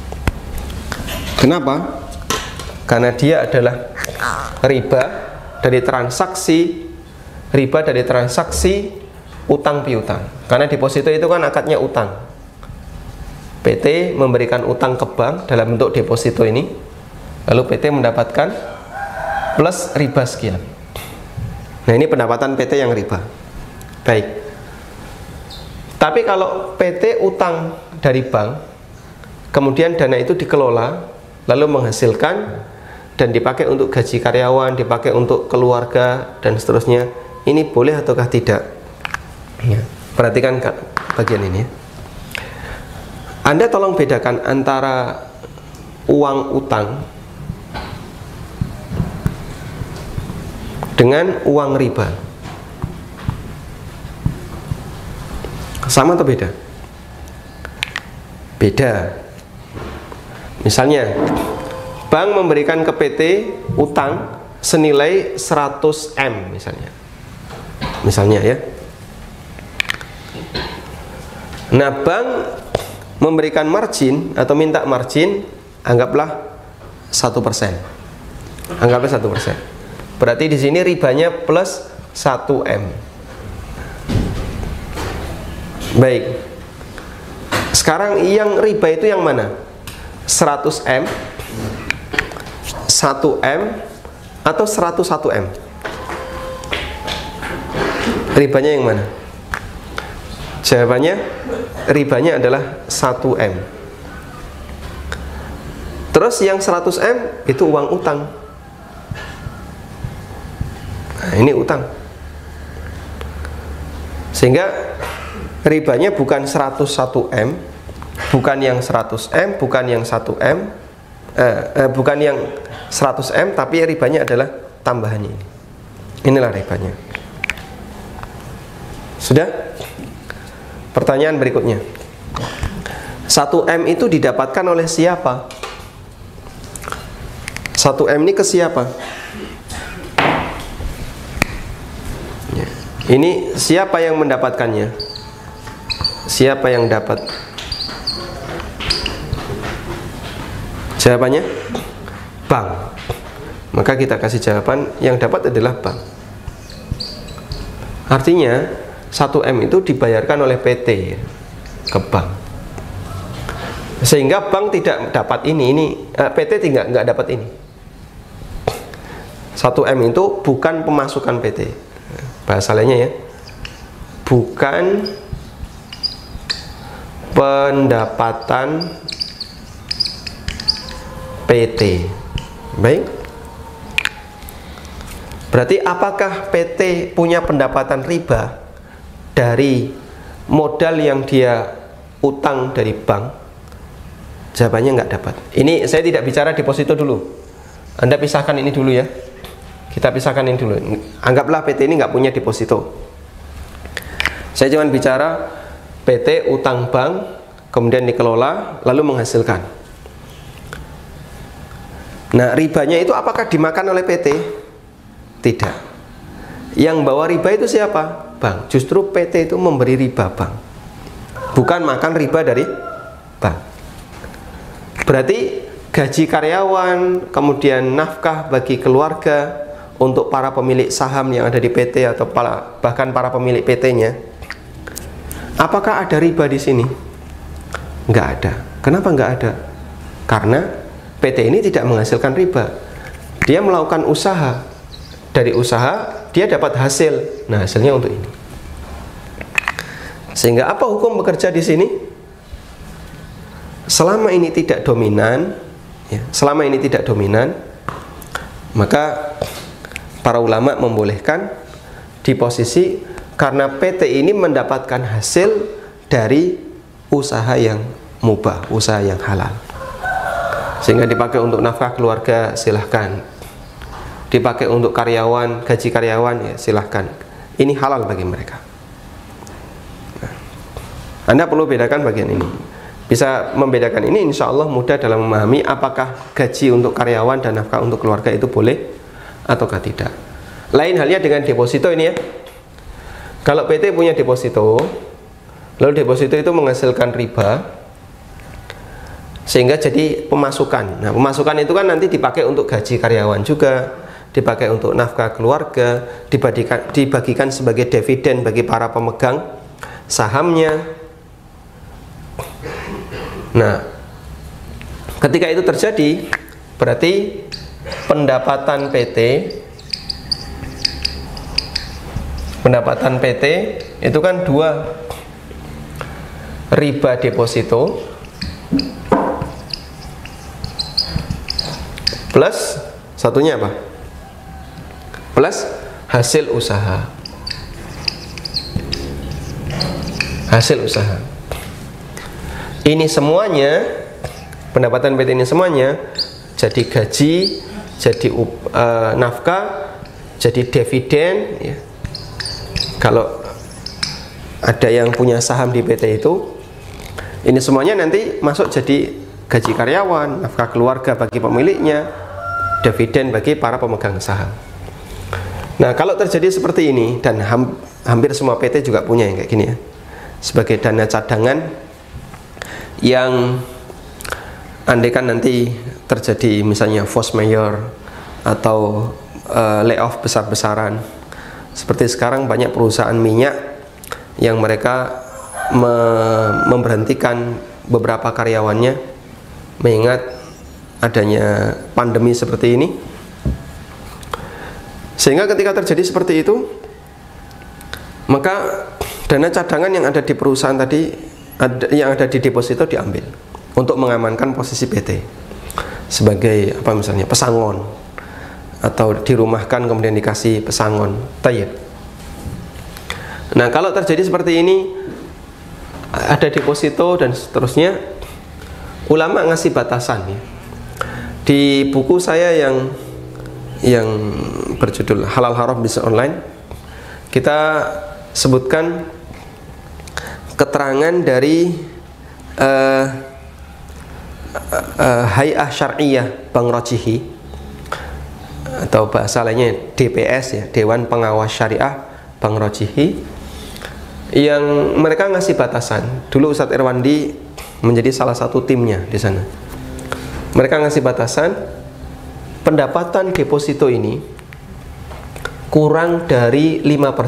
Kenapa? Karena dia adalah riba dari transaksi utang piutang. Karena deposito itu kan akadnya utang. PT memberikan utang ke bank dalam bentuk deposito ini, lalu PT mendapatkan plus riba sekian. Nah, ini pendapatan PT yang riba. Baik. Tapi kalau PT utang dari bank, kemudian dana itu dikelola, lalu menghasilkan dan dipakai untuk gaji karyawan, dipakai untuk keluarga dan seterusnya, ini boleh ataukah tidak? Ya, perhatikan bagian ini. Anda tolong bedakan antara uang utang dengan uang riba. Sama atau beda? Beda. Misalnya bank memberikan ke PT utang senilai 100 M misalnya ya. Nah, bank memberikan margin atau minta margin, anggaplah 1%. Anggaplah 1%. Berarti di sini ribanya plus 1 M. Baik. Sekarang yang riba itu yang mana? 100 M, 1 M, atau 101 M? Ribanya yang mana? Jawabannya, ribanya adalah 1 M. Terus yang 100 M itu uang utang. Nah, ini utang. Sehingga ribanya bukan 101 M, bukan yang 100 M, bukan yang 1 M, bukan yang 100 M, tapi ribanya adalah tambahannya ini. Inilah ribanya. Sudah? Pertanyaan berikutnya. 1 M itu didapatkan oleh siapa? 1 M ini ke siapa? Ini siapa yang mendapatkannya? Siapa yang dapat? Jawabannya bank. Maka kita kasih jawaban yang dapat adalah bank. Artinya 1 M itu dibayarkan oleh PT ke bank. Sehingga bank tidak dapat ini PT nggak dapat ini. 1 M itu bukan pemasukan PT. Bahasa lainnya ya, bukan pendapatan PT. Baik. Berarti apakah PT punya pendapatan riba dari modal yang dia utang dari bank? Jawabannya nggak dapat. Ini saya tidak bicara deposito dulu. Anda pisahkan ini dulu ya. Kita pisahkan ini dulu. Anggaplah PT ini nggak punya deposito. Saya cuma bicara PT utang bank, kemudian dikelola, lalu menghasilkan. Nah, ribanya itu apakah dimakan oleh PT? Tidak. Yang bawa riba itu siapa? Bank. Justru PT itu memberi riba bank, bukan makan riba dari bank. Berarti gaji karyawan, kemudian nafkah bagi keluarga, untuk para pemilik saham yang ada di PT atau bahkan para pemilik PT-nya, apakah ada riba di sini? Nggak ada. Kenapa nggak ada? Karena PT ini tidak menghasilkan riba. Dia melakukan usaha. Dari usaha dia dapat hasil. Nah, hasilnya untuk ini. Sehingga apa hukum bekerja di sini? Selama ini tidak dominan, ya, selama ini tidak dominan, maka para ulama membolehkan di posisi karena PT ini mendapatkan hasil dari usaha yang mubah, usaha yang halal, sehingga dipakai untuk nafkah keluarga, silahkan. Dipakai untuk karyawan, gaji karyawan, ya silahkan. Ini halal bagi mereka. Nah, Anda perlu bedakan bagian ini. Bisa membedakan ini, insya Allah mudah dalam memahami apakah gaji untuk karyawan dan nafkah untuk keluarga itu boleh ataukah tidak. Lain halnya dengan deposito ini ya. Kalau PT punya deposito, lalu deposito itu menghasilkan riba, sehingga jadi pemasukan. Nah, pemasukan itu kan nanti dipakai untuk gaji karyawan juga, dipakai untuk nafkah keluarga, dibagikan sebagai dividen bagi para pemegang sahamnya. Nah, ketika itu terjadi, berarti pendapatan PT itu kan dua, riba deposito plus satunya apa? Plus hasil usaha. Hasil usaha. Ini semuanya, pendapatan PT ini semuanya jadi gaji, jadi nafkah, jadi dividen ya. Kalau ada yang punya saham di PT itu, ini semuanya nanti masuk jadi gaji karyawan, nafkah keluarga bagi pemiliknya, dividen bagi para pemegang saham. Nah, kalau terjadi seperti ini, dan hampir semua PT juga punya yang kayak gini ya, sebagai dana cadangan yang andaikan nanti terjadi misalnya force majeure atau layoff besar-besaran, seperti sekarang banyak perusahaan minyak yang mereka memberhentikan beberapa karyawannya mengingat adanya pandemi seperti ini. Sehingga ketika terjadi seperti itu, maka dana cadangan yang ada di perusahaan tadi, yang ada di deposito diambil untuk mengamankan posisi PT sebagai apa misalnya pesangon, atau dirumahkan kemudian dikasih pesangon. Tayyib. Nah, kalau terjadi seperti ini, ada deposito dan seterusnya, ulama ngasih batasan ya. Di buku saya yang berjudul Halal Haram Bisnis Online, kita sebutkan keterangan dari Hay'ah Syar'iyah Bank Rajihi, atau bahasa lainnya DPS ya, Dewan Pengawas Syariah Bank Rajihi, yang mereka ngasih batasan. Dulu Ustadz Irwandi menjadi salah satu timnya di sana. Mereka ngasih batasan, pendapatan deposito ini kurang dari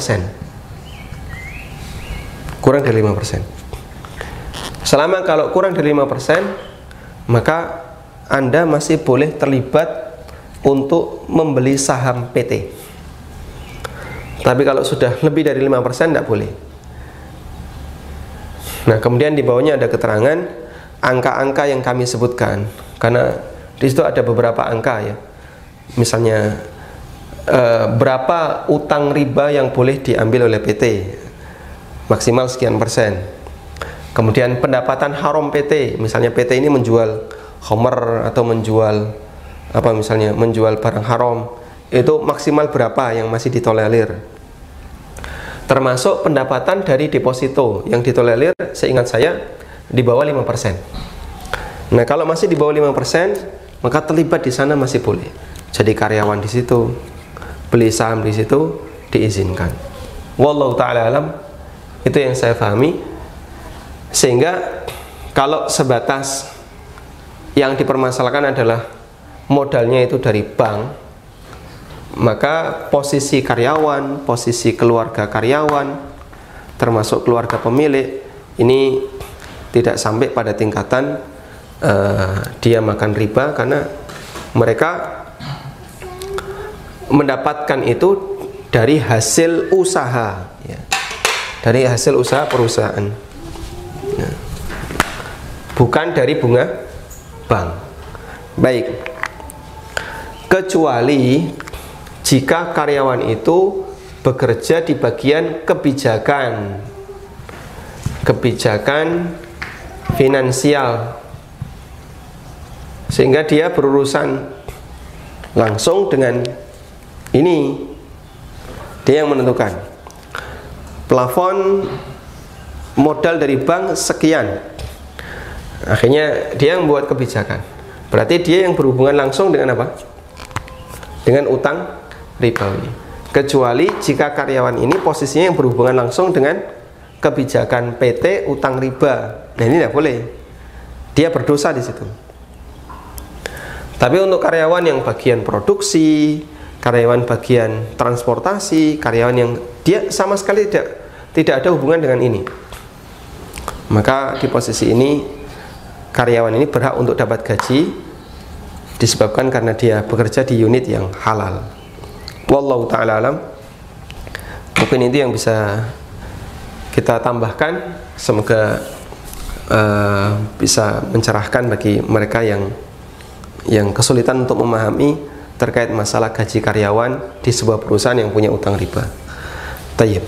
5%. Kurang dari 5%. Selama kalau kurang dari 5%, maka Anda masih boleh terlibat untuk membeli saham PT. Tapi kalau sudah lebih dari 5% tidak boleh. Nah, kemudian di bawahnya ada keterangan angka-angka yang kami sebutkan, karena di situ ada beberapa angka ya. Misalnya berapa utang riba yang boleh diambil oleh PT, maksimal sekian persen. Kemudian pendapatan haram PT, misalnya PT ini menjual khamr atau menjual apa misalnya menjual barang haram, itu maksimal berapa yang masih ditolerir. Termasuk pendapatan dari deposito yang ditolerir, seingat saya di bawah 5%. Nah, kalau masih di bawah 5%, maka terlibat di sana masih boleh. Jadi karyawan di situ, beli saham di situ, diizinkan. Wallahu ta'ala alam, itu yang saya pahami. Sehingga kalau sebatas yang dipermasalahkan adalah modalnya itu dari bank, maka posisi karyawan, posisi keluarga karyawan, termasuk keluarga pemilik, ini tidak sampai pada tingkatan dia makan riba, karena mereka mendapatkan itu dari hasil usaha, ya, dari hasil usaha perusahaan, nah, bukan dari bunga bank. Baik, kecuali jika karyawan itu bekerja di bagian kebijakan finansial, sehingga dia berurusan langsung dengan ini, dia yang menentukan plafon modal dari bank sekian, akhirnya dia yang membuat kebijakan. Berarti dia yang berhubungan langsung dengan apa? Dengan utang ribawi. Kecuali jika karyawan ini posisinya yang berhubungan langsung dengan kebijakan PT utang riba. Nah, ini tidak boleh. Dia berdosa di situ. Tapi untuk karyawan yang bagian produksi, karyawan bagian transportasi, karyawan yang dia sama sekali tidak ada hubungan dengan ini, maka di posisi ini karyawan ini berhak untuk dapat gaji, disebabkan karena dia bekerja di unit yang halal. Wallahu ta'ala alam. Mungkin itu yang bisa kita tambahkan. Semoga bisa mencerahkan bagi mereka yang kesulitan untuk memahami terkait masalah gaji karyawan di sebuah perusahaan yang punya utang riba. Tayyib.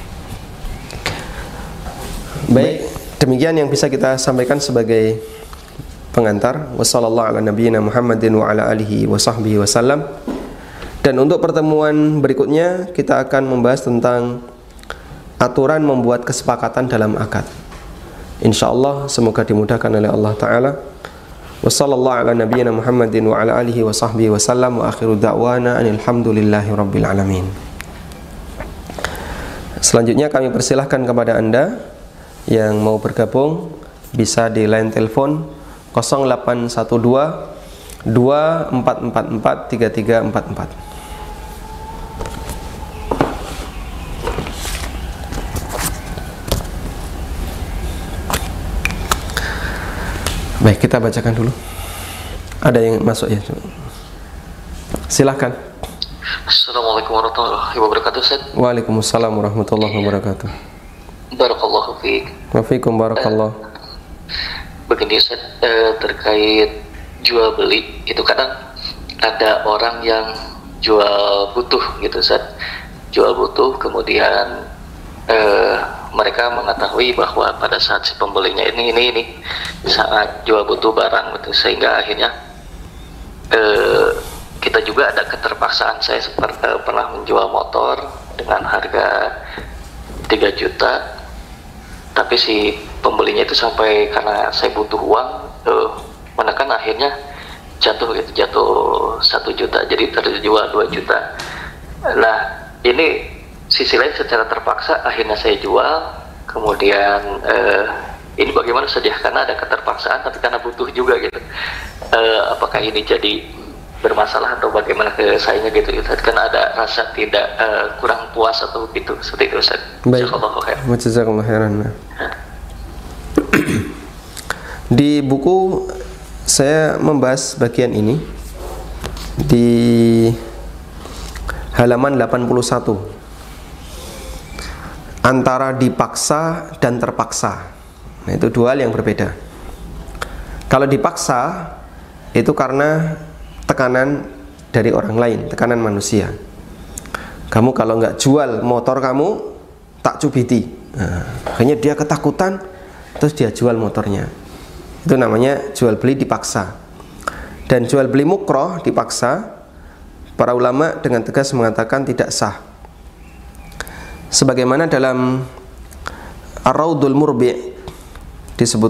Baik, demikian yang bisa kita sampaikan sebagai pengantar. Wassallallahu ala nabiyyina Muhammadin wa ala alihi wa sahbihi wasallam. Dan untuk pertemuan berikutnya kita akan membahas tentang aturan membuat kesepakatan dalam akad. Insyaallah semoga dimudahkan oleh Allah Ta'ala. Wassallallahu ala nabiyyina Muhammadin wa ala alihi wa sahbihi wasallam. Wa akhiru da'wana alhamdulillahi rabbil alamin. Selanjutnya kami persilahkan kepada Anda yang mau bergabung bisa di line telepon 0812 2444 3344. Baik, kita bacakan dulu. Ada yang masuk ya? Silahkan. Assalamualaikum warahmatullahi wabarakatuh, Ustaz. Waalaikumsalam warahmatullahi wabarakatuh. Barakallahu fiik. Wa fiikum barakallah. Begini, Ustaz, terkait jual beli itu kadang ada orang yang jual butuh gitu, Ustaz. Jual butuh, kemudian mereka mengetahui bahwa pada saat si pembelinya ini saat jual butuh barang gitu, sehingga akhirnya kita juga ada keterpaksaan. Saya seperti pernah menjual motor dengan harga 3 juta, tapi si pembelinya itu sampai karena saya butuh uang menekan, akhirnya jatuh 1 juta, jadi terjual 2 juta. Nah, ini sisi lain secara terpaksa akhirnya saya jual, kemudian ini bagaimana saja karena ada keterpaksaan tapi karena butuh juga gitu. Apakah ini jadi bermasalah atau bagaimana ke sayanya gitu, Ustaz? Karena ada rasa tidak kurang puas atau gitu, seperti itu, Ustaz. Baik, jazakallahu khairan. Di buku saya membahas bagian ini di halaman 81. Antara dipaksa dan terpaksa. Nah, itu dua hal yang berbeda. Kalau dipaksa itu karena tekanan dari orang lain, tekanan manusia. Kamu kalau nggak jual motor kamu, tak cubiti. Nah, akhirnya dia ketakutan, terus dia jual motornya. Itu namanya jual beli dipaksa. Dan jual beli mukroh dipaksa, para ulama dengan tegas mengatakan tidak sah. Sebagaimana dalam Ar-Raudul Murbi'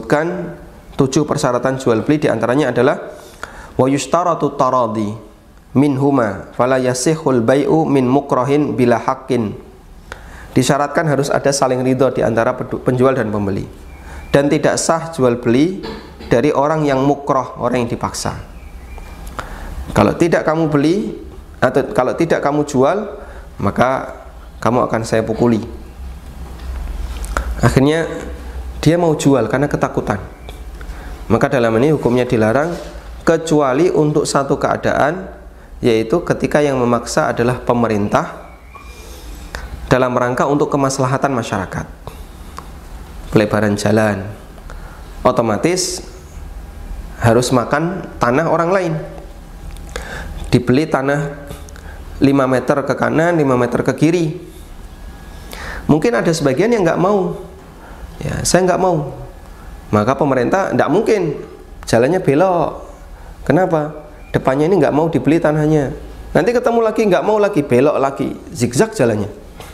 disebutkan 7 persyaratan jual beli, diantaranya adalah wa yushtaratu taradi, minhuma fala yasihul bai'u min mukrahin bila haqqin. Disyaratkan harus ada saling ridho di antara penjual dan pembeli, dan tidak sah jual beli dari orang yang mukroh, orang yang dipaksa. Kalau tidak kamu beli atau kalau tidak kamu jual, maka kamu akan saya pukuli. Akhirnya dia mau jual karena ketakutan. Maka dalam ini hukumnya dilarang, kecuali untuk satu keadaan, yaitu ketika yang memaksa adalah pemerintah dalam rangka untuk kemaslahatan masyarakat, pelebaran jalan, otomatis harus makan tanah orang lain. Dibeli tanah 5 meter ke kanan, 5 meter ke kiri. Mungkin ada sebagian yang nggak mau, ya saya nggak mau, maka pemerintah tidak mungkin jalannya belok. Kenapa? Depannya ini nggak mau dibeli tanahnya, nanti ketemu lagi nggak mau lagi, belok lagi, zigzag jalannya.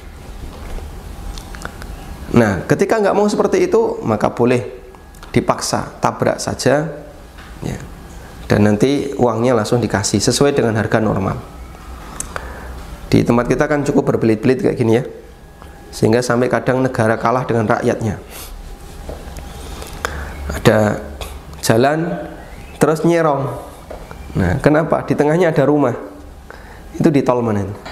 Nah, ketika nggak mau seperti itu, maka boleh dipaksa, tabrak saja, ya. Dan nanti uangnya langsung dikasih sesuai dengan harga normal. Di tempat kita kan cukup berbelit-belit kayak gini ya, sehingga sampai kadang negara kalah dengan rakyatnya. Ada jalan terus nyerong. Nah, kenapa? Di tengahnya ada rumah. Itu di tol mana itu?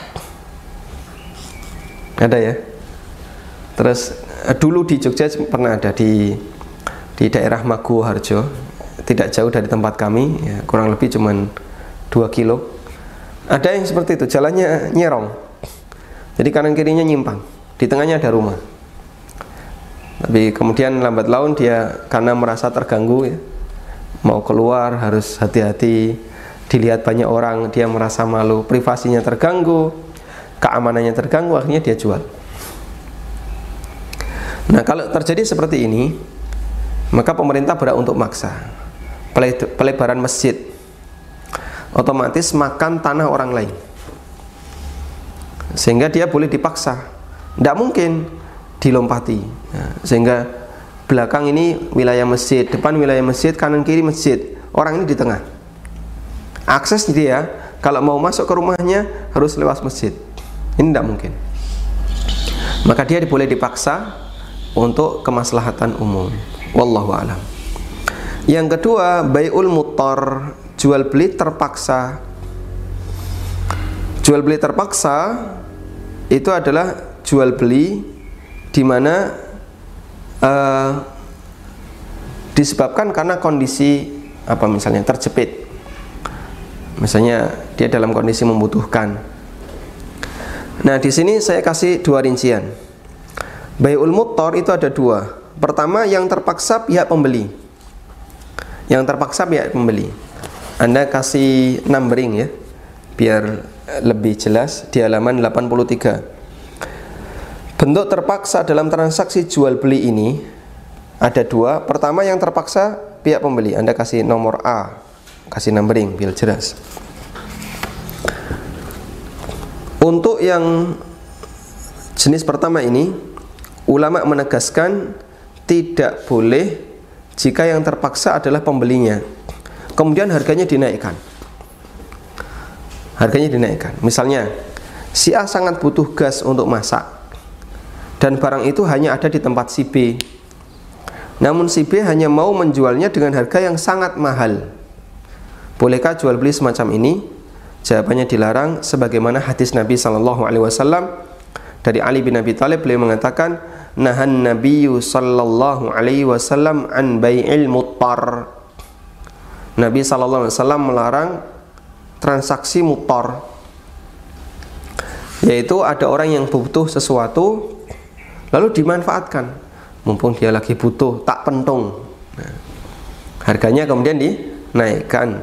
Ada ya? Terus dulu di Jogja pernah ada di daerah Maguwoharjo, tidak jauh dari tempat kami, ya, kurang lebih cuman 2 kilo. Ada yang seperti itu, jalannya nyerong. Jadi kanan kirinya nyimpang, di tengahnya ada rumah. Tapi kemudian lambat laun dia karena merasa terganggu, ya, mau keluar harus hati-hati, dilihat banyak orang, dia merasa malu, privasinya terganggu, keamanannya terganggu, akhirnya dia jual. Nah, kalau terjadi seperti ini, maka pemerintah berhak untuk maksa pelebaran masjid, otomatis makan tanah orang lain, sehingga dia boleh dipaksa, tidak mungkin dilompati, ya, sehingga belakang ini wilayah masjid, depan wilayah masjid, kanan kiri masjid, orang ini di tengah. Akses dia kalau mau masuk ke rumahnya harus lewat masjid, ini tidak mungkin. Maka dia boleh dipaksa untuk kemaslahatan umum. Wallahu a'lam. Yang kedua, bai'ul muttar, jual beli terpaksa. Jual beli terpaksa itu adalah jual beli di mana disebabkan karena kondisi apa, misalnya terjepit. Misalnya dia dalam kondisi membutuhkan. Nah, di sini saya kasih 2 rincian. Bai'ul muttar itu ada 2. Pertama, yang terpaksa pihak pembeli. Yang terpaksa pihak pembeli. Anda kasih numbering ya, biar lebih jelas di halaman 83. Bentuk terpaksa dalam transaksi jual beli ini ada 2. Pertama, yang terpaksa pihak pembeli. Anda kasih nomor A, kasih numbering biar jelas. Untuk yang jenis pertama ini, ulama menegaskan tidak boleh jika yang terpaksa adalah pembelinya, kemudian harganya dinaikkan. Harganya dinaikkan. Misalnya, si A sangat butuh gas untuk masak, dan barang itu hanya ada di tempat si B. Namun si B hanya mau menjualnya dengan harga yang sangat mahal. Bolehkah jual beli semacam ini? Jawabannya dilarang, sebagaimana hadis Nabi SAW dari Ali bin Abi Thalib, beliau mengatakan, nahan Nabiyyu sallallahu alaihi wasallam an bai'il muttar. Nabi sallallahu alaihi wasallam melarang transaksi muttar, yaitu ada orang yang butuh sesuatu lalu dimanfaatkan, mumpung dia lagi butuh, tak pentung. Nah, harganya kemudian dinaikkan.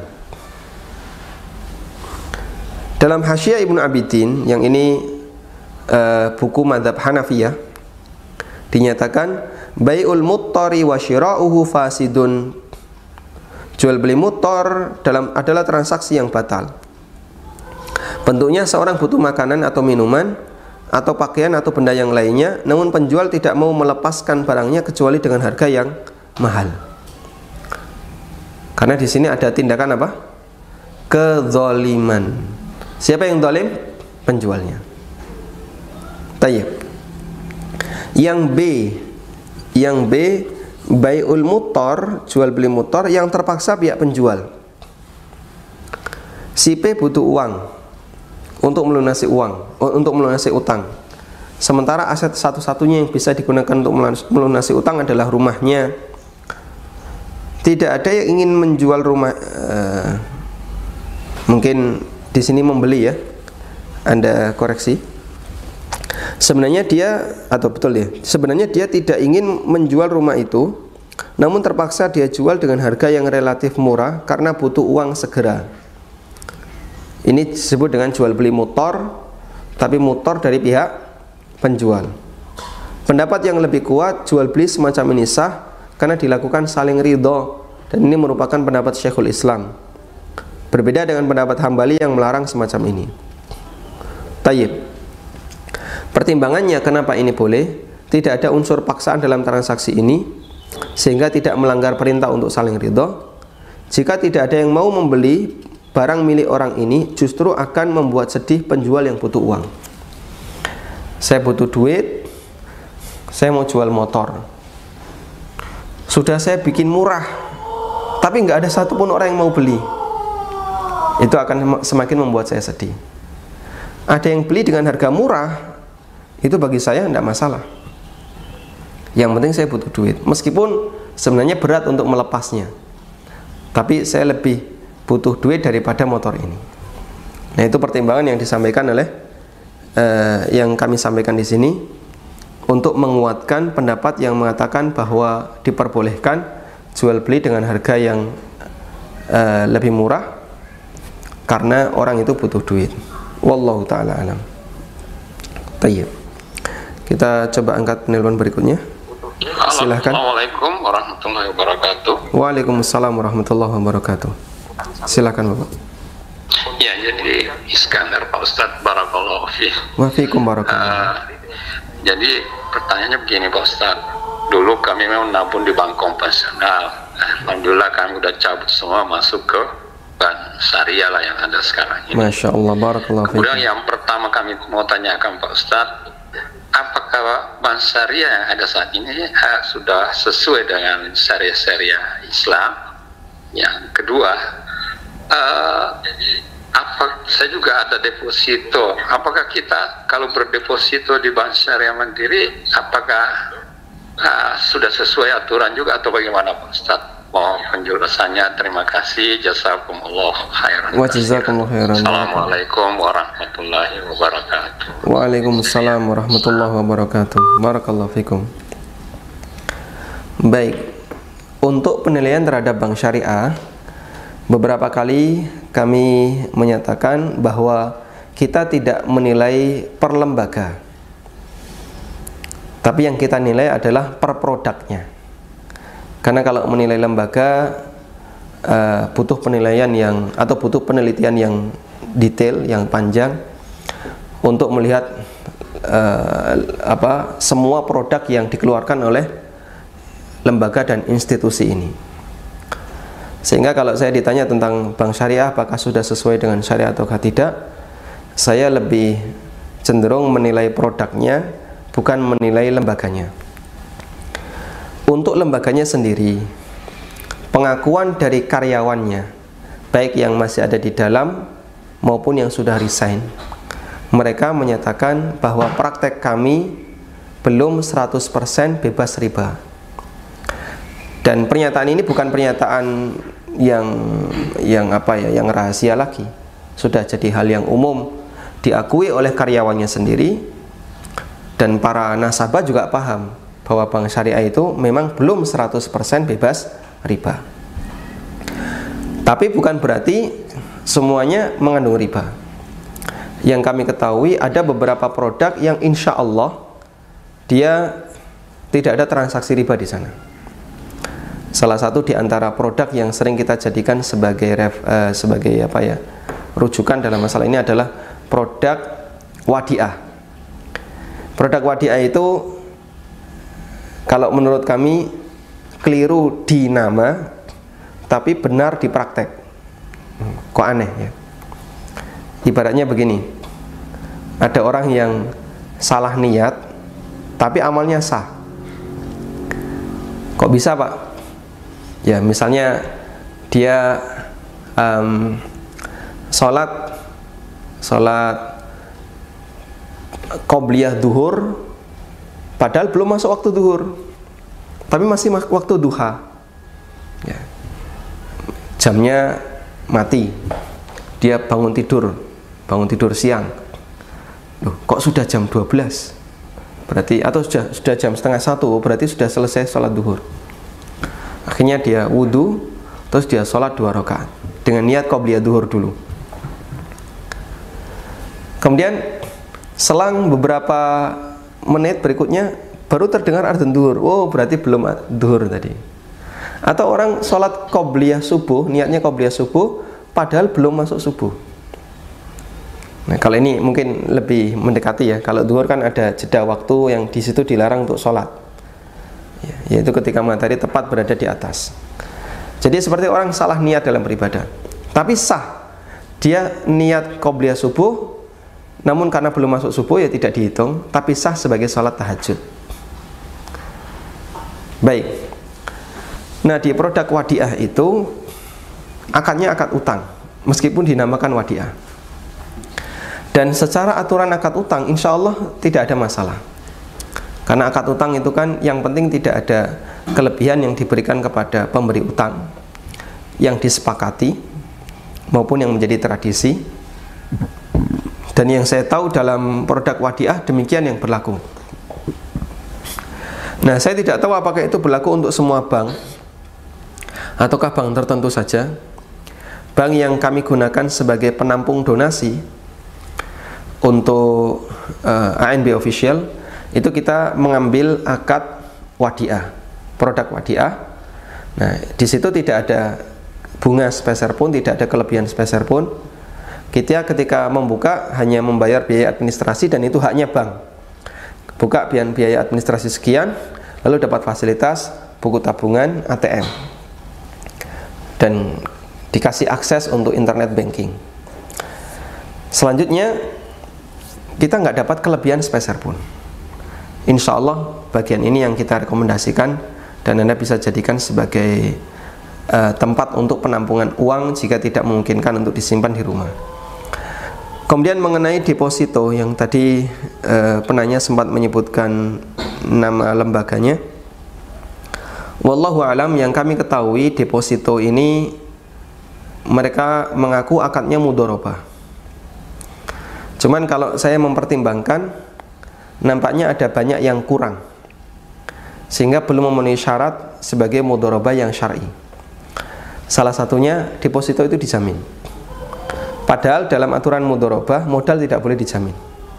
Dalam Hasyiah Ibnu Abidin, yang ini buku madhab Hanafiyah, dinyatakan bai'ul muttari wa syira'uhu fasidun. Jual beli muttar adalah transaksi yang batal. Bentuknya seorang butuh makanan atau minuman atau pakaian atau benda yang lainnya, namun penjual tidak mau melepaskan barangnya kecuali dengan harga yang mahal. Karena di sini ada tindakan apa? Kezaliman. Siapa yang zalim? Penjualnya. Tayyib. Yang B bai'ul mutor, jual beli motor yang terpaksa pihak penjual. Si P butuh uang untuk melunasi utang. Sementara aset satu-satunya yang bisa digunakan untuk melunasi utang adalah rumahnya. Tidak ada yang ingin menjual rumah. Mungkin di sini membeli ya. Anda koreksi. Sebenarnya dia tidak ingin menjual rumah itu, namun terpaksa dia jual dengan harga yang relatif murah karena butuh uang segera. Ini disebut dengan jual beli motor, tapi motor dari pihak penjual. Pendapat yang lebih kuat, jual beli semacam ini sah karena dilakukan saling ridho, dan ini merupakan pendapat Syekhul Islam. Berbeda dengan pendapat Hambali yang melarang semacam ini. Tayyib. Pertimbangannya kenapa ini boleh? Tidak ada unsur paksaan dalam transaksi ini, sehingga tidak melanggar perintah untuk saling ridho. Jika tidak ada yang mau membeli barang milik orang ini, justru akan membuat sedih penjual yang butuh uang. Saya butuh duit, saya mau jual motor. Sudah saya bikin murah, tapi nggak ada satupun orang yang mau beli. Itu akan semakin membuat saya sedih. Ada yang beli dengan harga murah, itu bagi saya tidak masalah. Yang penting saya butuh duit, meskipun sebenarnya berat untuk melepasnya, tapi saya lebih butuh duit daripada motor ini. Nah, itu pertimbangan yang disampaikan oleh yang kami sampaikan di sini untuk menguatkan pendapat yang mengatakan bahwa diperbolehkan jual beli dengan harga yang lebih murah karena orang itu butuh duit. Wallahu ta'ala alam. Tayyib. Kita coba angkat penelpon berikutnya. Silahkan. Assalamualaikum warahmatullahi wabarakatuh. Waalaikumsalam warahmatullahi wabarakatuh. Silakan Bapak. Ya, jadi Iskandar Pak Ustadz, barakallahu fiik. Wa fiikum barakallahu. Jadi pertanyaannya begini Pak Ustadz. Dulu kami memang nabung di bank konvensional. Alhamdulillah kami udah cabut semua masuk ke bank syariah lah yang ada sekarang ini. Masya Allah, barakallahu fiikum. Kemudian yang pertama kami mau tanyakan Pak Ustadz, apakah bank syariah yang ada saat ini sudah sesuai dengan syariah Islam? Yang kedua, saya juga ada deposito. Apakah kita kalau berdeposito di bank syariah mandiri, apakah sudah sesuai aturan juga atau bagaimana Pak Ustadz? Mohon penjelasannya. Terima kasih. Jazakumullah khairan. Wa jazakumullah khairan. Assalamualaikum warahmatullahi wabarakatuh. Waalaikumsalam warahmatullahi wabarakatuh. Barakallahu fikum. Baik, untuk penilaian terhadap bank syariah, beberapa kali kami menyatakan bahwa kita tidak menilai per lembaga, tapi yang kita nilai adalah per produknya. Karena kalau menilai lembaga butuh penilaian butuh penelitian yang detail, yang panjang untuk melihat semua produk yang dikeluarkan oleh lembaga dan institusi ini. Sehingga kalau saya ditanya tentang bank syariah apakah sudah sesuai dengan syariah atau tidak, saya lebih cenderung menilai produknya, bukan menilai lembaganya. Untuk lembaganya sendiri, pengakuan dari karyawannya, baik yang masih ada di dalam maupun yang sudah resign, mereka menyatakan bahwa praktek kami belum 100% bebas riba. Dan pernyataan ini bukan pernyataan yang rahasia lagi, sudah jadi hal yang umum, diakui oleh karyawannya sendiri, dan para nasabah juga paham bahwa bank syariah itu memang belum 100% bebas riba. Tapi bukan berarti semuanya mengandung riba. Yang kami ketahui ada beberapa produk yang insya Allah dia tidak ada transaksi riba di sana. Salah satu di antara produk yang sering kita jadikan sebagai rujukan dalam masalah ini adalah produk wadiah. Produk wadiah itu kalau menurut kami keliru di nama, tapi benar di praktek. Kok aneh ya? ibaratnya begini, ada orang yang salah niat tapi amalnya sah. Kok bisa, Pak? Ya misalnya dia sholat qobliyah duhur, padahal belum masuk waktu duhur, tapi masih waktu duha, ya. Jamnya mati, dia bangun tidur siang. Loh, kok sudah jam 12? Berarti, atau sudah jam setengah 1, berarti sudah selesai sholat duhur. Akhirnya dia wudhu, terus dia sholat 2 rakaat dengan niat qobliyah duhur dulu. Kemudian selang beberapa menit berikutnya baru terdengar adzan duhur. Oh, berarti belum duhur tadi. Atau orang sholat qobliyah subuh, niatnya qobliyah subuh, padahal belum masuk subuh. Nah, kalau ini mungkin lebih mendekati ya. Kalau duhur kan ada jeda waktu yang di situ dilarang untuk sholat, ya, yaitu ketika matahari tepat berada di atas. Jadi seperti orang salah niat dalam beribadah, tapi sah. Dia niat qobliyah subuh, namun karena belum masuk subuh ya tidak dihitung, tapi sah sebagai sholat tahajud. Baik. Nah, di produk wadiah itu akadnya akad utang, meskipun dinamakan wadiah. Dan secara aturan akad utang, insya Allah tidak ada masalah. Karena akad utang itu kan yang penting tidak ada kelebihan yang diberikan kepada pemberi utang, yang disepakati maupun yang menjadi tradisi. Dan yang saya tahu dalam produk wadiah demikian yang berlaku. Nah, saya tidak tahu apakah itu berlaku untuk semua bank ataukah bank tertentu saja. Bank yang kami gunakan sebagai penampung donasi untuk ANB official, itu kita mengambil akad wadiah, produk wadiah. Nah, di situ tidak ada bunga sepeser pun, tidak ada kelebihan sepeser pun. Kita ketika membuka hanya membayar biaya administrasi, dan itu haknya bank. Buka biaya administrasi sekian, lalu dapat fasilitas buku tabungan, ATM, dan dikasih akses untuk internet banking. Selanjutnya kita nggak dapat kelebihan sepeser pun. Insya Allah bagian ini yang kita rekomendasikan, dan Anda bisa jadikan sebagai tempat untuk penampungan uang jika tidak memungkinkan untuk disimpan di rumah. Kemudian mengenai deposito yang tadi penanya sempat menyebutkan nama lembaganya, wallahu alam, yang kami ketahui deposito ini mereka mengaku akadnya mudharabah. Cuman kalau saya mempertimbangkan, nampaknya ada banyak yang kurang, sehingga belum memenuhi syarat sebagai mudharabah yang syar'i. Salah satunya deposito itu dijamin. Padahal dalam aturan mudharabah modal tidak boleh dijamin.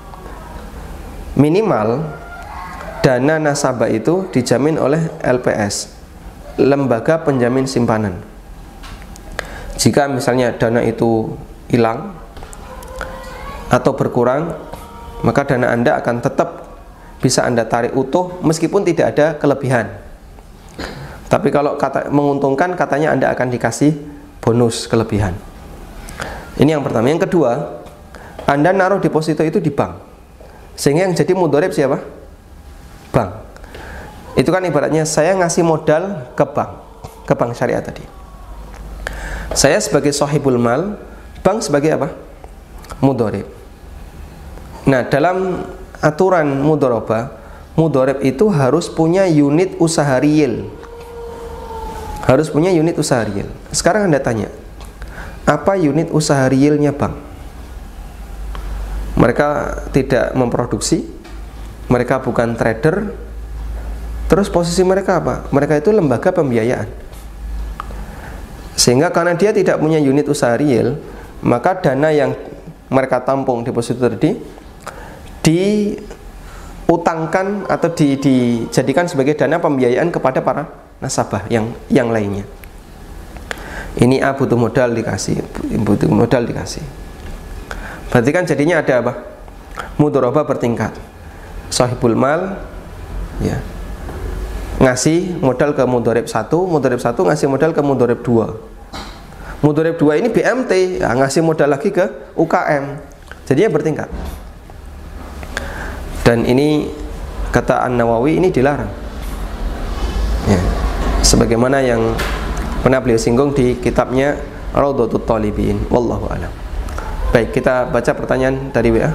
Minimal dana nasabah itu dijamin oleh LPS, lembaga penjamin simpanan. Jika misalnya dana itu hilang atau berkurang, maka dana Anda akan tetap bisa Anda tarik utuh meskipun tidak ada kelebihan. Tapi kalau menguntungkan, katanya Anda akan dikasih bonus kelebihan. Ini yang pertama. Yang kedua, Anda naruh deposito itu di bank, sehingga yang jadi mudharib siapa? Bank. Itu kan ibaratnya saya ngasih modal ke bank syariah tadi. Saya sebagai sahibul mal, bank sebagai apa? Mudharib. Nah, dalam aturan mudharabah, mudharib itu harus punya unit usaha real. Harus punya unit usaha real. Sekarang Anda tanya, apa unit usaha realnya bank? Mereka tidak memproduksi, mereka bukan trader. Terus posisi mereka apa? Mereka itu lembaga pembiayaan. Sehingga karena dia tidak punya unit usaha real, maka dana yang mereka tampung deposito tadi diutangkan atau dijadikan sebagai dana pembiayaan kepada para nasabah yang lainnya. Ini A butuh modal dikasih, butuh modal dikasih. Berarti kan jadinya ada apa? Mudharabah bertingkat. Sahibul mal ya, ngasih modal ke mudharib 1, mudharib 1 ngasih modal ke mudharib 2. Mudhorib 2 ini BMT, ya, ngasih modal lagi ke UKM. Jadinya bertingkat. Dan ini kata An-Nawawi ini dilarang. Ya. Sebagaimana yang pernah beliau singgung di kitabnya Raudhatut Thalibin. Wallahu a'lam. Baik, kita baca pertanyaan dari WA.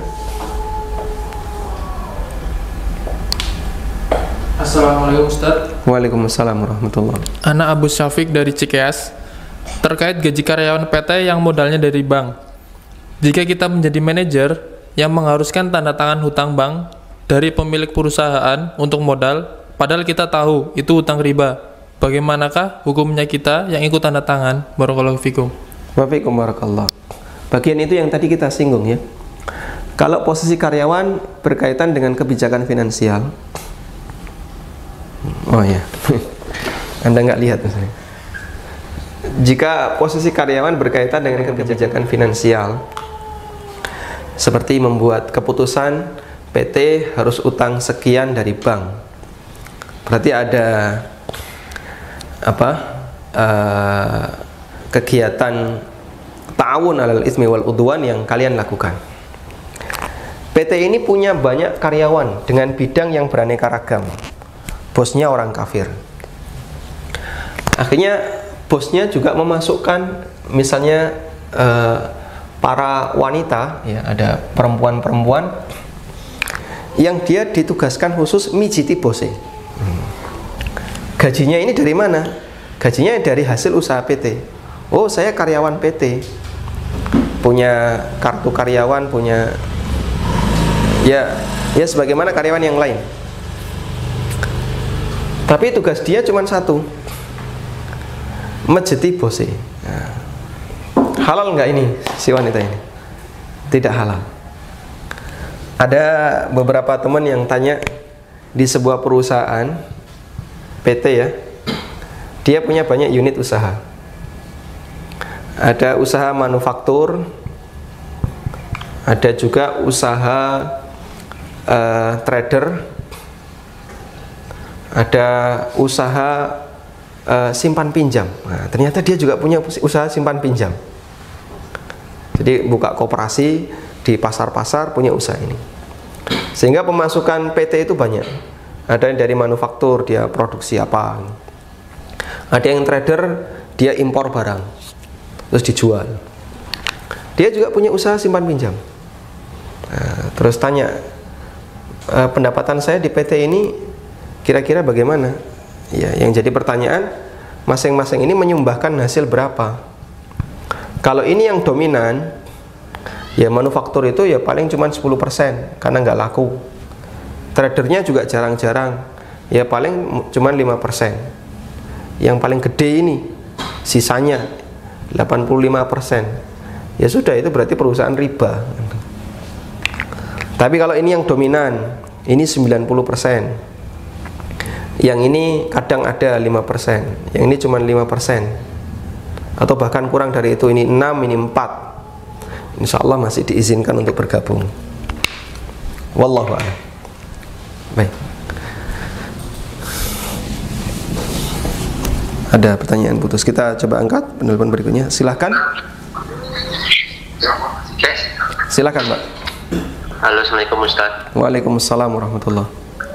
Assalamualaikum Ustaz. Waalaikumsalam warahmatullahi. Anak Abu Syafiq dari Cikeas. Terkait gaji karyawan PT yang modalnya dari bank. Jika kita menjadi manajer yang mengharuskan tanda tangan hutang bank dari pemilik perusahaan untuk modal, padahal kita tahu itu hutang riba, bagaimanakah hukumnya kita yang ikut tanda tangan? Barakallahu fikum. Wafikum barakallah. Bagian itu yang tadi kita singgung ya. Kalau posisi karyawan berkaitan dengan kebijakan finansial. Oh ya. Anda nggak lihat misalnya. Jika posisi karyawan berkaitan dengan kebijakan finansial, seperti membuat keputusan PT harus utang sekian dari bank, berarti ada kegiatan ta'awun alal ismi wal udwan yang kalian lakukan. PT ini punya banyak karyawan dengan bidang yang beraneka ragam. Bosnya orang kafir. Akhirnya bosnya juga memasukkan misalnya para wanita, ya, ada perempuan-perempuan yang dia ditugaskan khusus mijiti bose. Gajinya ini dari mana? Gajinya dari hasil usaha PT. Oh, saya karyawan PT, punya kartu karyawan, punya ya sebagaimana karyawan yang lain. Tapi tugas dia cuma satu, mejeti bose. Nah, halal nggak ini si wanita ini? Tidak halal. Ada beberapa teman yang tanya di sebuah perusahaan PT ya, dia punya banyak unit usaha. Ada usaha manufaktur, ada juga usaha trader, ada usaha simpan pinjam. Nah, ternyata dia juga punya usaha simpan pinjam. Jadi buka koperasi di pasar-pasar, punya usaha ini. Sehingga pemasukan PT itu banyak. Ada yang dari manufaktur, dia produksi apa. Ada yang trader, dia impor barang terus dijual. Dia juga punya usaha simpan pinjam. Nah, terus tanya, pendapatan saya di PT ini kira-kira bagaimana? Ya, yang jadi pertanyaan, masing-masing ini menyumbahkan hasil berapa? Kalau ini yang dominan, ya manufaktur itu ya paling cuma 10% karena nggak laku. Tradernya juga jarang-jarang, ya paling cuma 5%. Yang paling gede ini sisanya 85%. Ya sudah, itu berarti perusahaan riba. Tapi kalau ini yang dominan, ini 90%. Yang ini kadang ada 5%, yang ini cuma 5%, atau bahkan kurang dari itu, ini 6, ini 4. Insya Allah masih diizinkan untuk bergabung. Wallahu a'lam. Baik. Ada pertanyaan putus, kita coba angkat penelpon berikutnya. Silahkan. Silahkan, Pak. Halo, Assalamualaikum Ustaz. Waalaikumsalam warahmatullahi.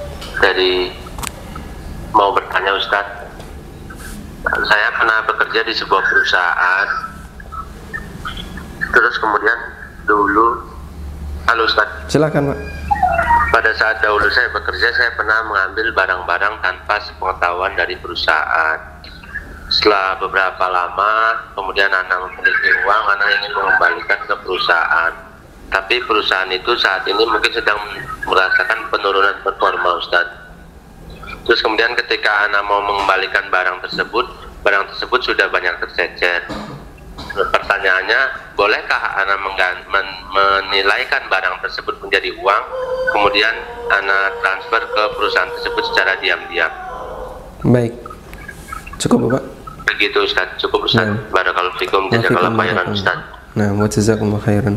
Mau bertanya Ustaz, saya pernah bekerja di sebuah perusahaan, terus kemudian dulu, halo Ustaz. Silakan, Pak. Pada saat dahulu saya bekerja, saya pernah mengambil barang-barang tanpa sepengetahuan dari perusahaan. Setelah beberapa lama, kemudian anak memiliki uang, anak ingin mengembalikan ke perusahaan. Tapi perusahaan itu saat ini mungkin sedang merasakan penurunan performa Ustaz. Terus kemudian ketika Ana mau mengembalikan barang tersebut sudah banyak tercecer. Pertanyaannya, bolehkah Ana menilaikan barang tersebut menjadi uang, kemudian Ana transfer ke perusahaan tersebut secara diam-diam? Baik, cukup Bapak? Begitu Ustaz, cukup Ustaz. Barakallahu fikum, jazakallahu khairan Ustaz. Nah, wa jazakumullahu khairan.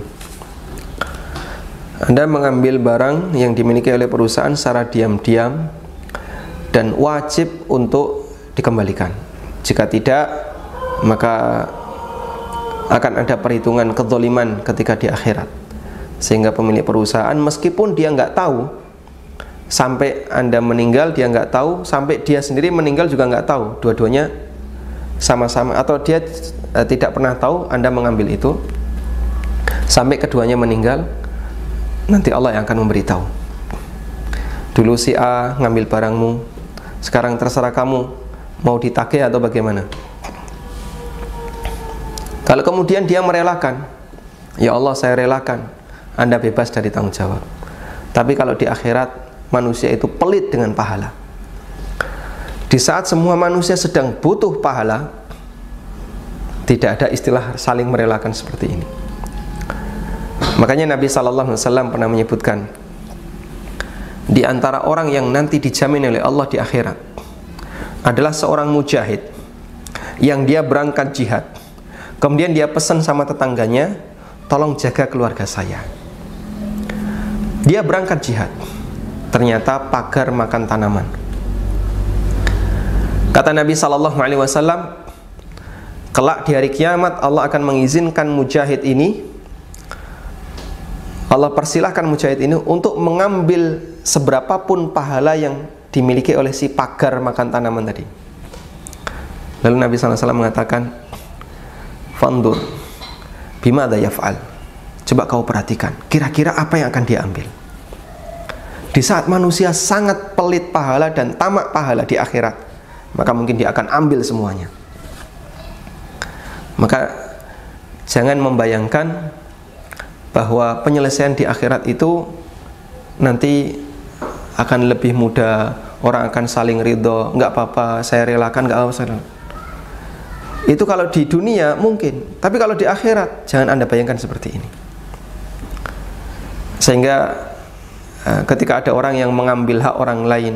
Anda mengambil barang yang dimiliki oleh perusahaan secara diam-diam dan wajib untuk dikembalikan. Jika tidak, maka akan ada perhitungan kezaliman ketika di akhirat, sehingga pemilik perusahaan meskipun dia nggak tahu, sampai Anda meninggal dia nggak tahu, sampai dia sendiri meninggal juga nggak tahu, dua-duanya sama-sama, atau dia tidak pernah tahu Anda mengambil itu, sampai keduanya meninggal, nanti Allah yang akan memberitahu. Dulu si A ngambil barangmu, sekarang terserah kamu mau ditagih atau bagaimana. Kalau kemudian dia merelakan, ya Allah saya relakan, Anda bebas dari tanggung jawab. Tapi kalau di akhirat manusia itu pelit dengan pahala. Di saat semua manusia sedang butuh pahala, tidak ada istilah saling merelakan seperti ini. Makanya Nabi SAW pernah menyebutkan, di antara orang yang nanti dijamin oleh Allah di akhirat adalah seorang mujahid yang dia berangkat jihad, kemudian dia pesan sama tetangganya, tolong jaga keluarga saya. Dia berangkat jihad, ternyata pagar makan tanaman. Kata Nabi SAW, kelak di hari kiamat Allah akan mengizinkan mujahid ini, Allah persilahkan mujahid ini untuk mengambil seberapapun pahala yang dimiliki oleh si pagar makan tanaman tadi. Lalu Nabi SAW mengatakan, fandur bimada yaf'al, coba kau perhatikan kira-kira apa yang akan dia ambil. Di saat manusia sangat pelit pahala dan tamak pahala di akhirat, maka mungkin dia akan ambil semuanya. Maka jangan membayangkan bahwa penyelesaian di akhirat itu nanti akan lebih mudah, orang akan saling ridho, nggak apa-apa saya relakan, nggak apa-apa. Itu kalau di dunia mungkin, tapi kalau di akhirat jangan Anda bayangkan seperti ini. Sehingga ketika ada orang yang mengambil hak orang lain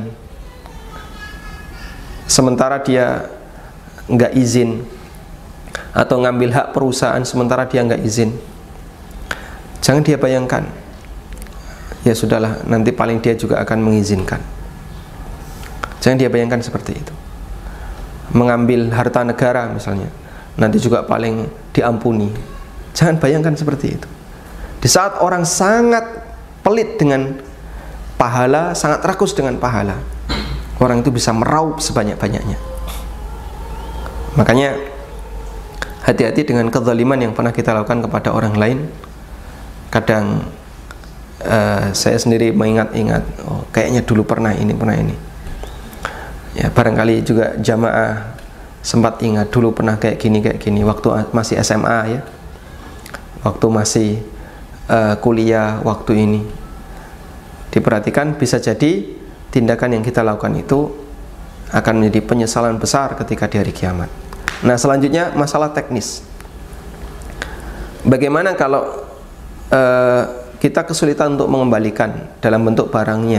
sementara dia nggak izin, atau ngambil hak perusahaan sementara dia nggak izin, jangan dia bayangkan, ya sudahlah nanti paling dia juga akan mengizinkan. Jangan dia bayangkan seperti itu. Mengambil harta negara misalnya, nanti juga paling diampuni. Jangan bayangkan seperti itu. Di saat orang sangat pelit dengan pahala, sangat rakus dengan pahala, orang itu bisa meraup sebanyak-banyaknya. Makanya hati-hati dengan kezaliman yang pernah kita lakukan kepada orang lain. Kadang saya sendiri mengingat-ingat, oh kayaknya dulu pernah ini. Ya barangkali juga jamaah sempat ingat dulu pernah kayak gini waktu masih SMA ya, waktu masih kuliah, waktu ini. Diperhatikan, bisa jadi tindakan yang kita lakukan itu akan menjadi penyesalan besar ketika di hari kiamat. Nah selanjutnya masalah teknis. Bagaimana kalau kita kesulitan untuk mengembalikan dalam bentuk barangnya?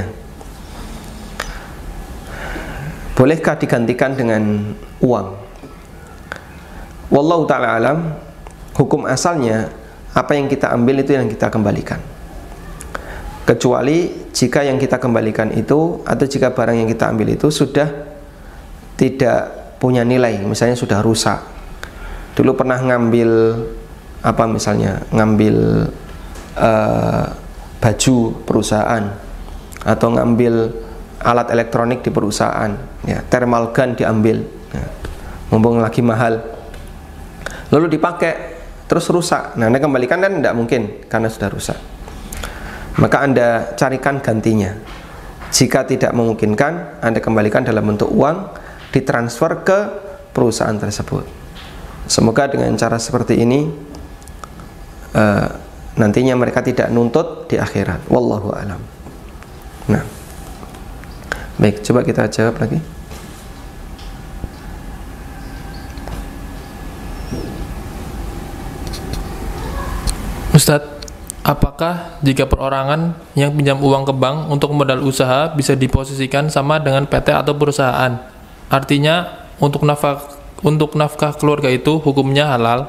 Bolehkah digantikan dengan uang? Wallahu ta'ala alam, hukum asalnya apa yang kita ambil itu yang kita kembalikan, kecuali jika yang kita kembalikan itu, atau jika barang yang kita ambil itu sudah tidak punya nilai, misalnya sudah rusak. Dulu pernah ngambil apa, misalnya ngambil baju perusahaan, atau ngambil alat elektronik di perusahaan, ya, thermal gun diambil, ya, mumpung lagi mahal, lalu dipakai terus rusak. Nah Anda kembalikan kan tidak mungkin karena sudah rusak, maka Anda carikan gantinya. Jika tidak memungkinkan, Anda kembalikan dalam bentuk uang, ditransfer ke perusahaan tersebut. Semoga dengan cara seperti ini nantinya mereka tidak nuntut di akhirat. Wallahu a'lam. Nah, baik, coba kita jawab lagi. Ustadz, apakah jika perorangan yang pinjam uang ke bank untuk modal usaha bisa diposisikan sama dengan PT atau perusahaan? Artinya untuk nafkah keluarga itu hukumnya halal?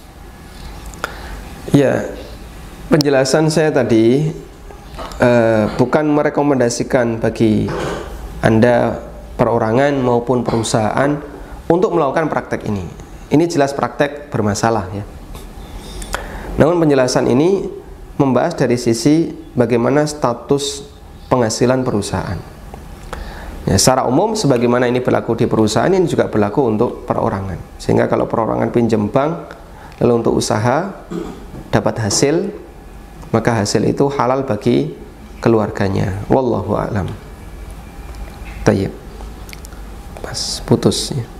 Ya, penjelasan saya tadi bukan merekomendasikan bagi Anda perorangan maupun perusahaan untuk melakukan praktek ini. Ini jelas praktek bermasalah ya. Namun penjelasan ini membahas dari sisi bagaimana status penghasilan perusahaan. Ya, secara umum sebagaimana ini berlaku di perusahaan, ini juga berlaku untuk perorangan. Sehingga kalau perorangan pinjam bank lalu untuk usaha dapat hasil, maka hasil itu halal bagi keluarganya. Wallahu a'lam. Tayyib. Pas putus ya.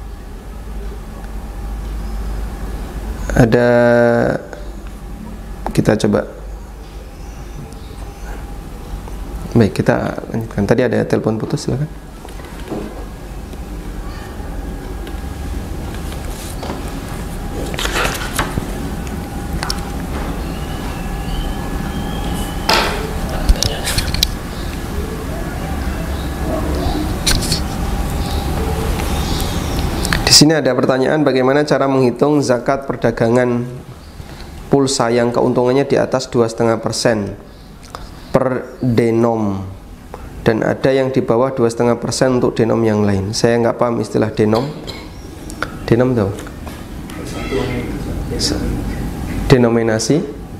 Ada, kita coba. Baik, kita lanjutkan. Tadi ada telepon putus, silakan. Di sini ada pertanyaan, bagaimana cara menghitung zakat perdagangan pulsa yang keuntungannya di atas 2,5% per denom, dan ada yang di bawah 2,5% untuk denom yang lain. Saya nggak paham istilah denom. Denom tuh denominasi.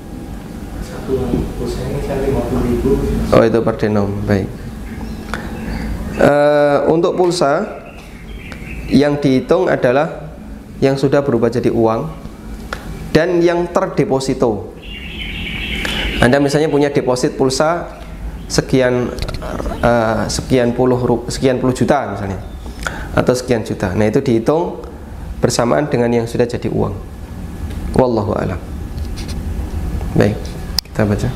Oh, itu per denom. Baik. Untuk pulsa yang dihitung adalah yang sudah berubah jadi uang dan yang terdeposito. Anda misalnya punya deposit pulsa sekian puluh juta misalnya, atau sekian juta. Nah, itu dihitung bersamaan dengan yang sudah jadi uang. Wallahu a'lam. Baik, kita baca.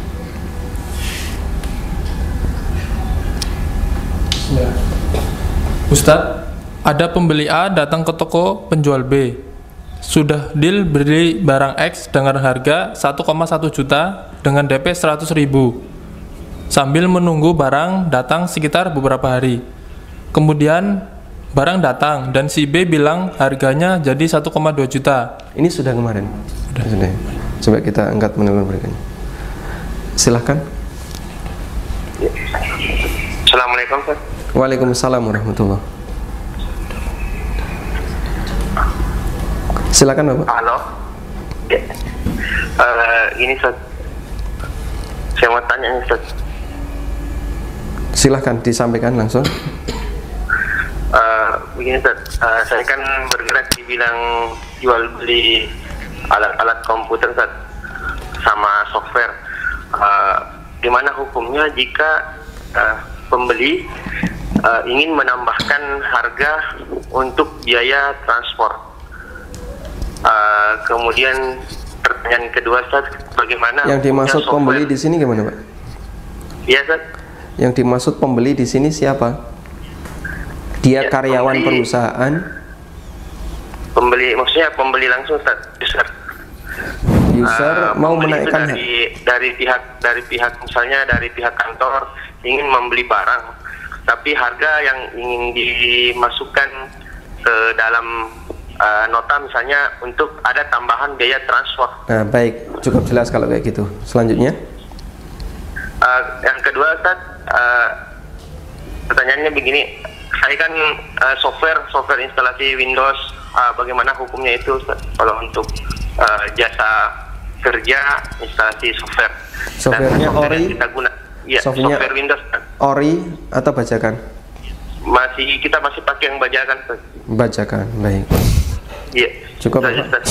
Ustadz, ada pembeli A datang ke toko penjual B. Sudah deal beli barang X dengan harga 1,1 juta dengan DP 100.000. Sambil menunggu barang datang sekitar beberapa hari. Kemudian barang datang dan si B bilang harganya jadi 1,2 juta. Ini sudah kemarin. Sudah. Coba kita angkat menelpon berikutnya. Silahkan. Assalamualaikum, Pak. Waalaikumsalam warahmatullahi. Silakan Bapak. Halo. Ya. Ini Ustaz, saya mau tanya nih Ustaz. Silahkan disampaikan langsung. Begini Ustaz, saya kan bergerak di bidang jual beli alat-alat komputer Ustaz, sama software. Gimana hukumnya jika pembeli ingin menambahkan harga untuk biaya transport? Kemudian pertanyaan kedua Ustaz, bagaimana yang dimaksud pembeli di sini gimana Pak? Iya Ustaz. Yang dimaksud pembeli di sini siapa? Dia Ya, karyawan perusahaan? Pembeli maksudnya pembeli langsung Ustaz, User mau pembeli menaikkan dari pihak misalnya dari pihak kantor ingin membeli barang, tapi harga yang ingin dimasukkan ke dalam nota misalnya untuk ada tambahan biaya transport. Nah, baik, cukup jelas kalau kayak gitu. Selanjutnya, yang kedua Ustaz, pertanyaannya begini, saya kan software instalasi Windows, bagaimana hukumnya itu Ustaz, kalau untuk jasa kerja instalasi software? softwarenya Ori, kita guna, ya, software Windows Ustaz. Ori atau bajakan? Kita masih pakai yang bajakan Ustaz. Bajakan, baik. Iya. Cukup Ustaz, Pak. Ustaz.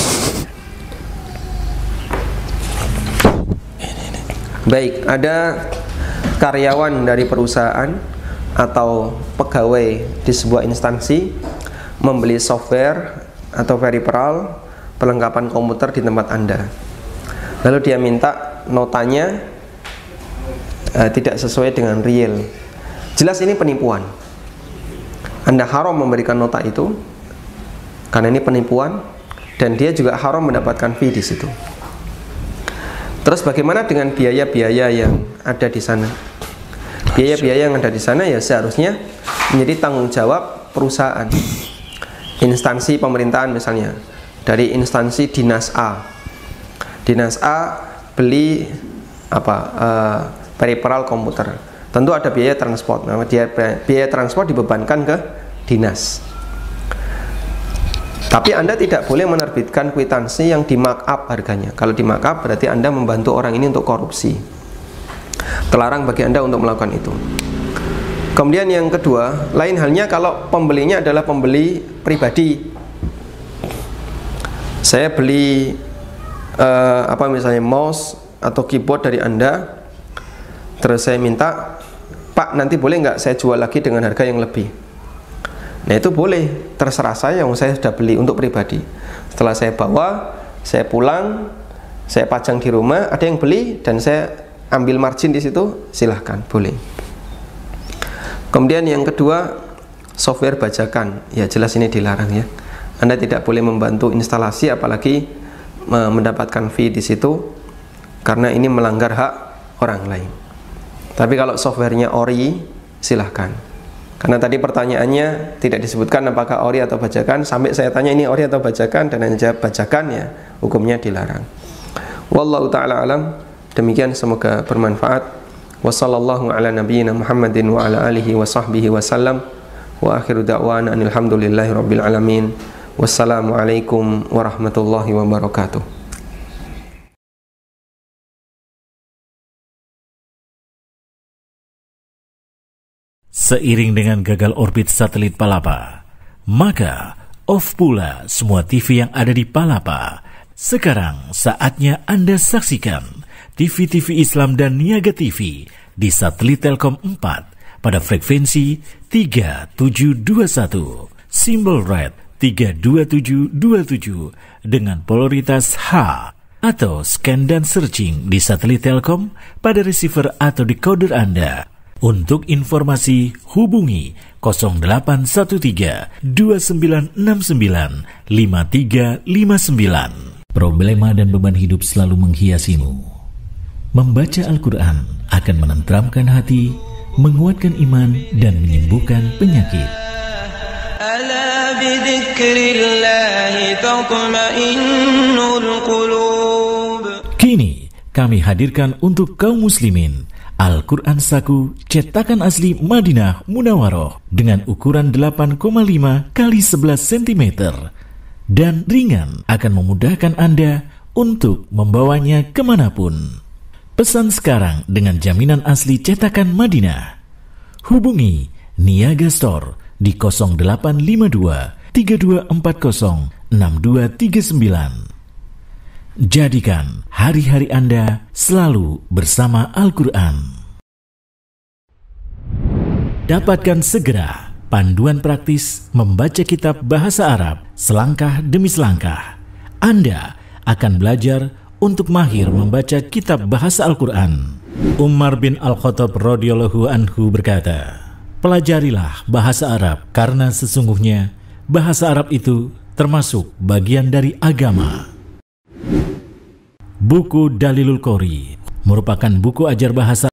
Baik, ada karyawan dari perusahaan atau pegawai di sebuah instansi membeli software atau peripheral perlengkapan komputer di tempat Anda. Lalu dia minta notanya tidak sesuai dengan real. Jelas ini penipuan. Anda haram memberikan nota itu karena ini penipuan, dan dia juga haram mendapatkan fee di situ. Terus bagaimana dengan biaya-biaya yang ada di sana? Biaya-biaya yang ada di sana ya seharusnya menjadi tanggung jawab perusahaan. Instansi pemerintahan misalnya, dari instansi Dinas A. Dinas A beli peripheral komputer. Tentu ada biaya transport. Nah, biaya transport dibebankan ke dinas. Tapi Anda tidak boleh menerbitkan kwitansi yang di markup harganya. Kalau di markup berarti Anda membantu orang ini untuk korupsi. Terlarang bagi Anda untuk melakukan itu. Kemudian yang kedua, lain halnya kalau pembelinya adalah pembeli pribadi. Saya beli misalnya mouse atau keyboard dari Anda, terus saya minta, Pak, nanti boleh nggak saya jual lagi dengan harga yang lebih? Nah itu boleh, terserah saya sudah beli untuk pribadi. Setelah saya bawa, saya pulang, saya pajang di rumah, ada yang beli dan saya ambil margin di situ, silahkan, boleh. Kemudian yang kedua, software bajakan, ya jelas ini dilarang ya. Anda tidak boleh membantu instalasi apalagi mendapatkan fee di situ, karena ini melanggar hak orang lain. Tapi kalau softwarenya ori, silahkan. Karena tadi pertanyaannya tidak disebutkan apakah ori atau bajakan. Sampai saya tanya ini ori atau bajakan, dan hanya jawab bajakan, ya hukumnya dilarang. Wallahu ta'ala alam. Demikian, semoga bermanfaat. Wassallallahu ala nabiyyina Muhammadin wa ala alihi wa sahbihi wa sallam. Wa akhiru da'wana alhamdulillahi rabbil alamin. Wassalamualaikum warahmatullahi wabarakatuh. Seiring dengan gagal orbit satelit Palapa, maka off pula semua TV yang ada di Palapa. Sekarang saatnya Anda saksikan TV-TV Islam dan Niaga TV di satelit Telkom 4 pada frekuensi 3721, simbol red 32727 dengan polaritas H, atau scan dan searching di satelit Telkom pada receiver atau decoder Anda. Untuk informasi hubungi 0813 2969 5359. Problema dan beban hidup selalu menghiasimu. Membaca Al-Quran akan menenteramkan hati, menguatkan iman, dan menyembuhkan penyakit. Ala bidzikrillahi tatma'innul qulub. Kini kami hadirkan untuk kaum muslimin Al-Quran Saku cetakan asli Madinah Munawaroh dengan ukuran 8,5 x 11 cm dan ringan, akan memudahkan Anda untuk membawanya kemanapun. Pesan sekarang dengan jaminan asli cetakan Madinah. Hubungi Niaga Store di 0852 3240 6239. Jadikan hari-hari Anda selalu bersama Al-Quran. Dapatkan segera panduan praktis membaca kitab bahasa Arab selangkah demi selangkah. Anda akan belajar untuk mahir membaca kitab bahasa Al-Quran. Umar bin Al-Khattab radhiyallahu anhu berkata, pelajarilah bahasa Arab karena sesungguhnya bahasa Arab itu termasuk bagian dari agama. Buku Dalilul Qori merupakan buku ajar bahasa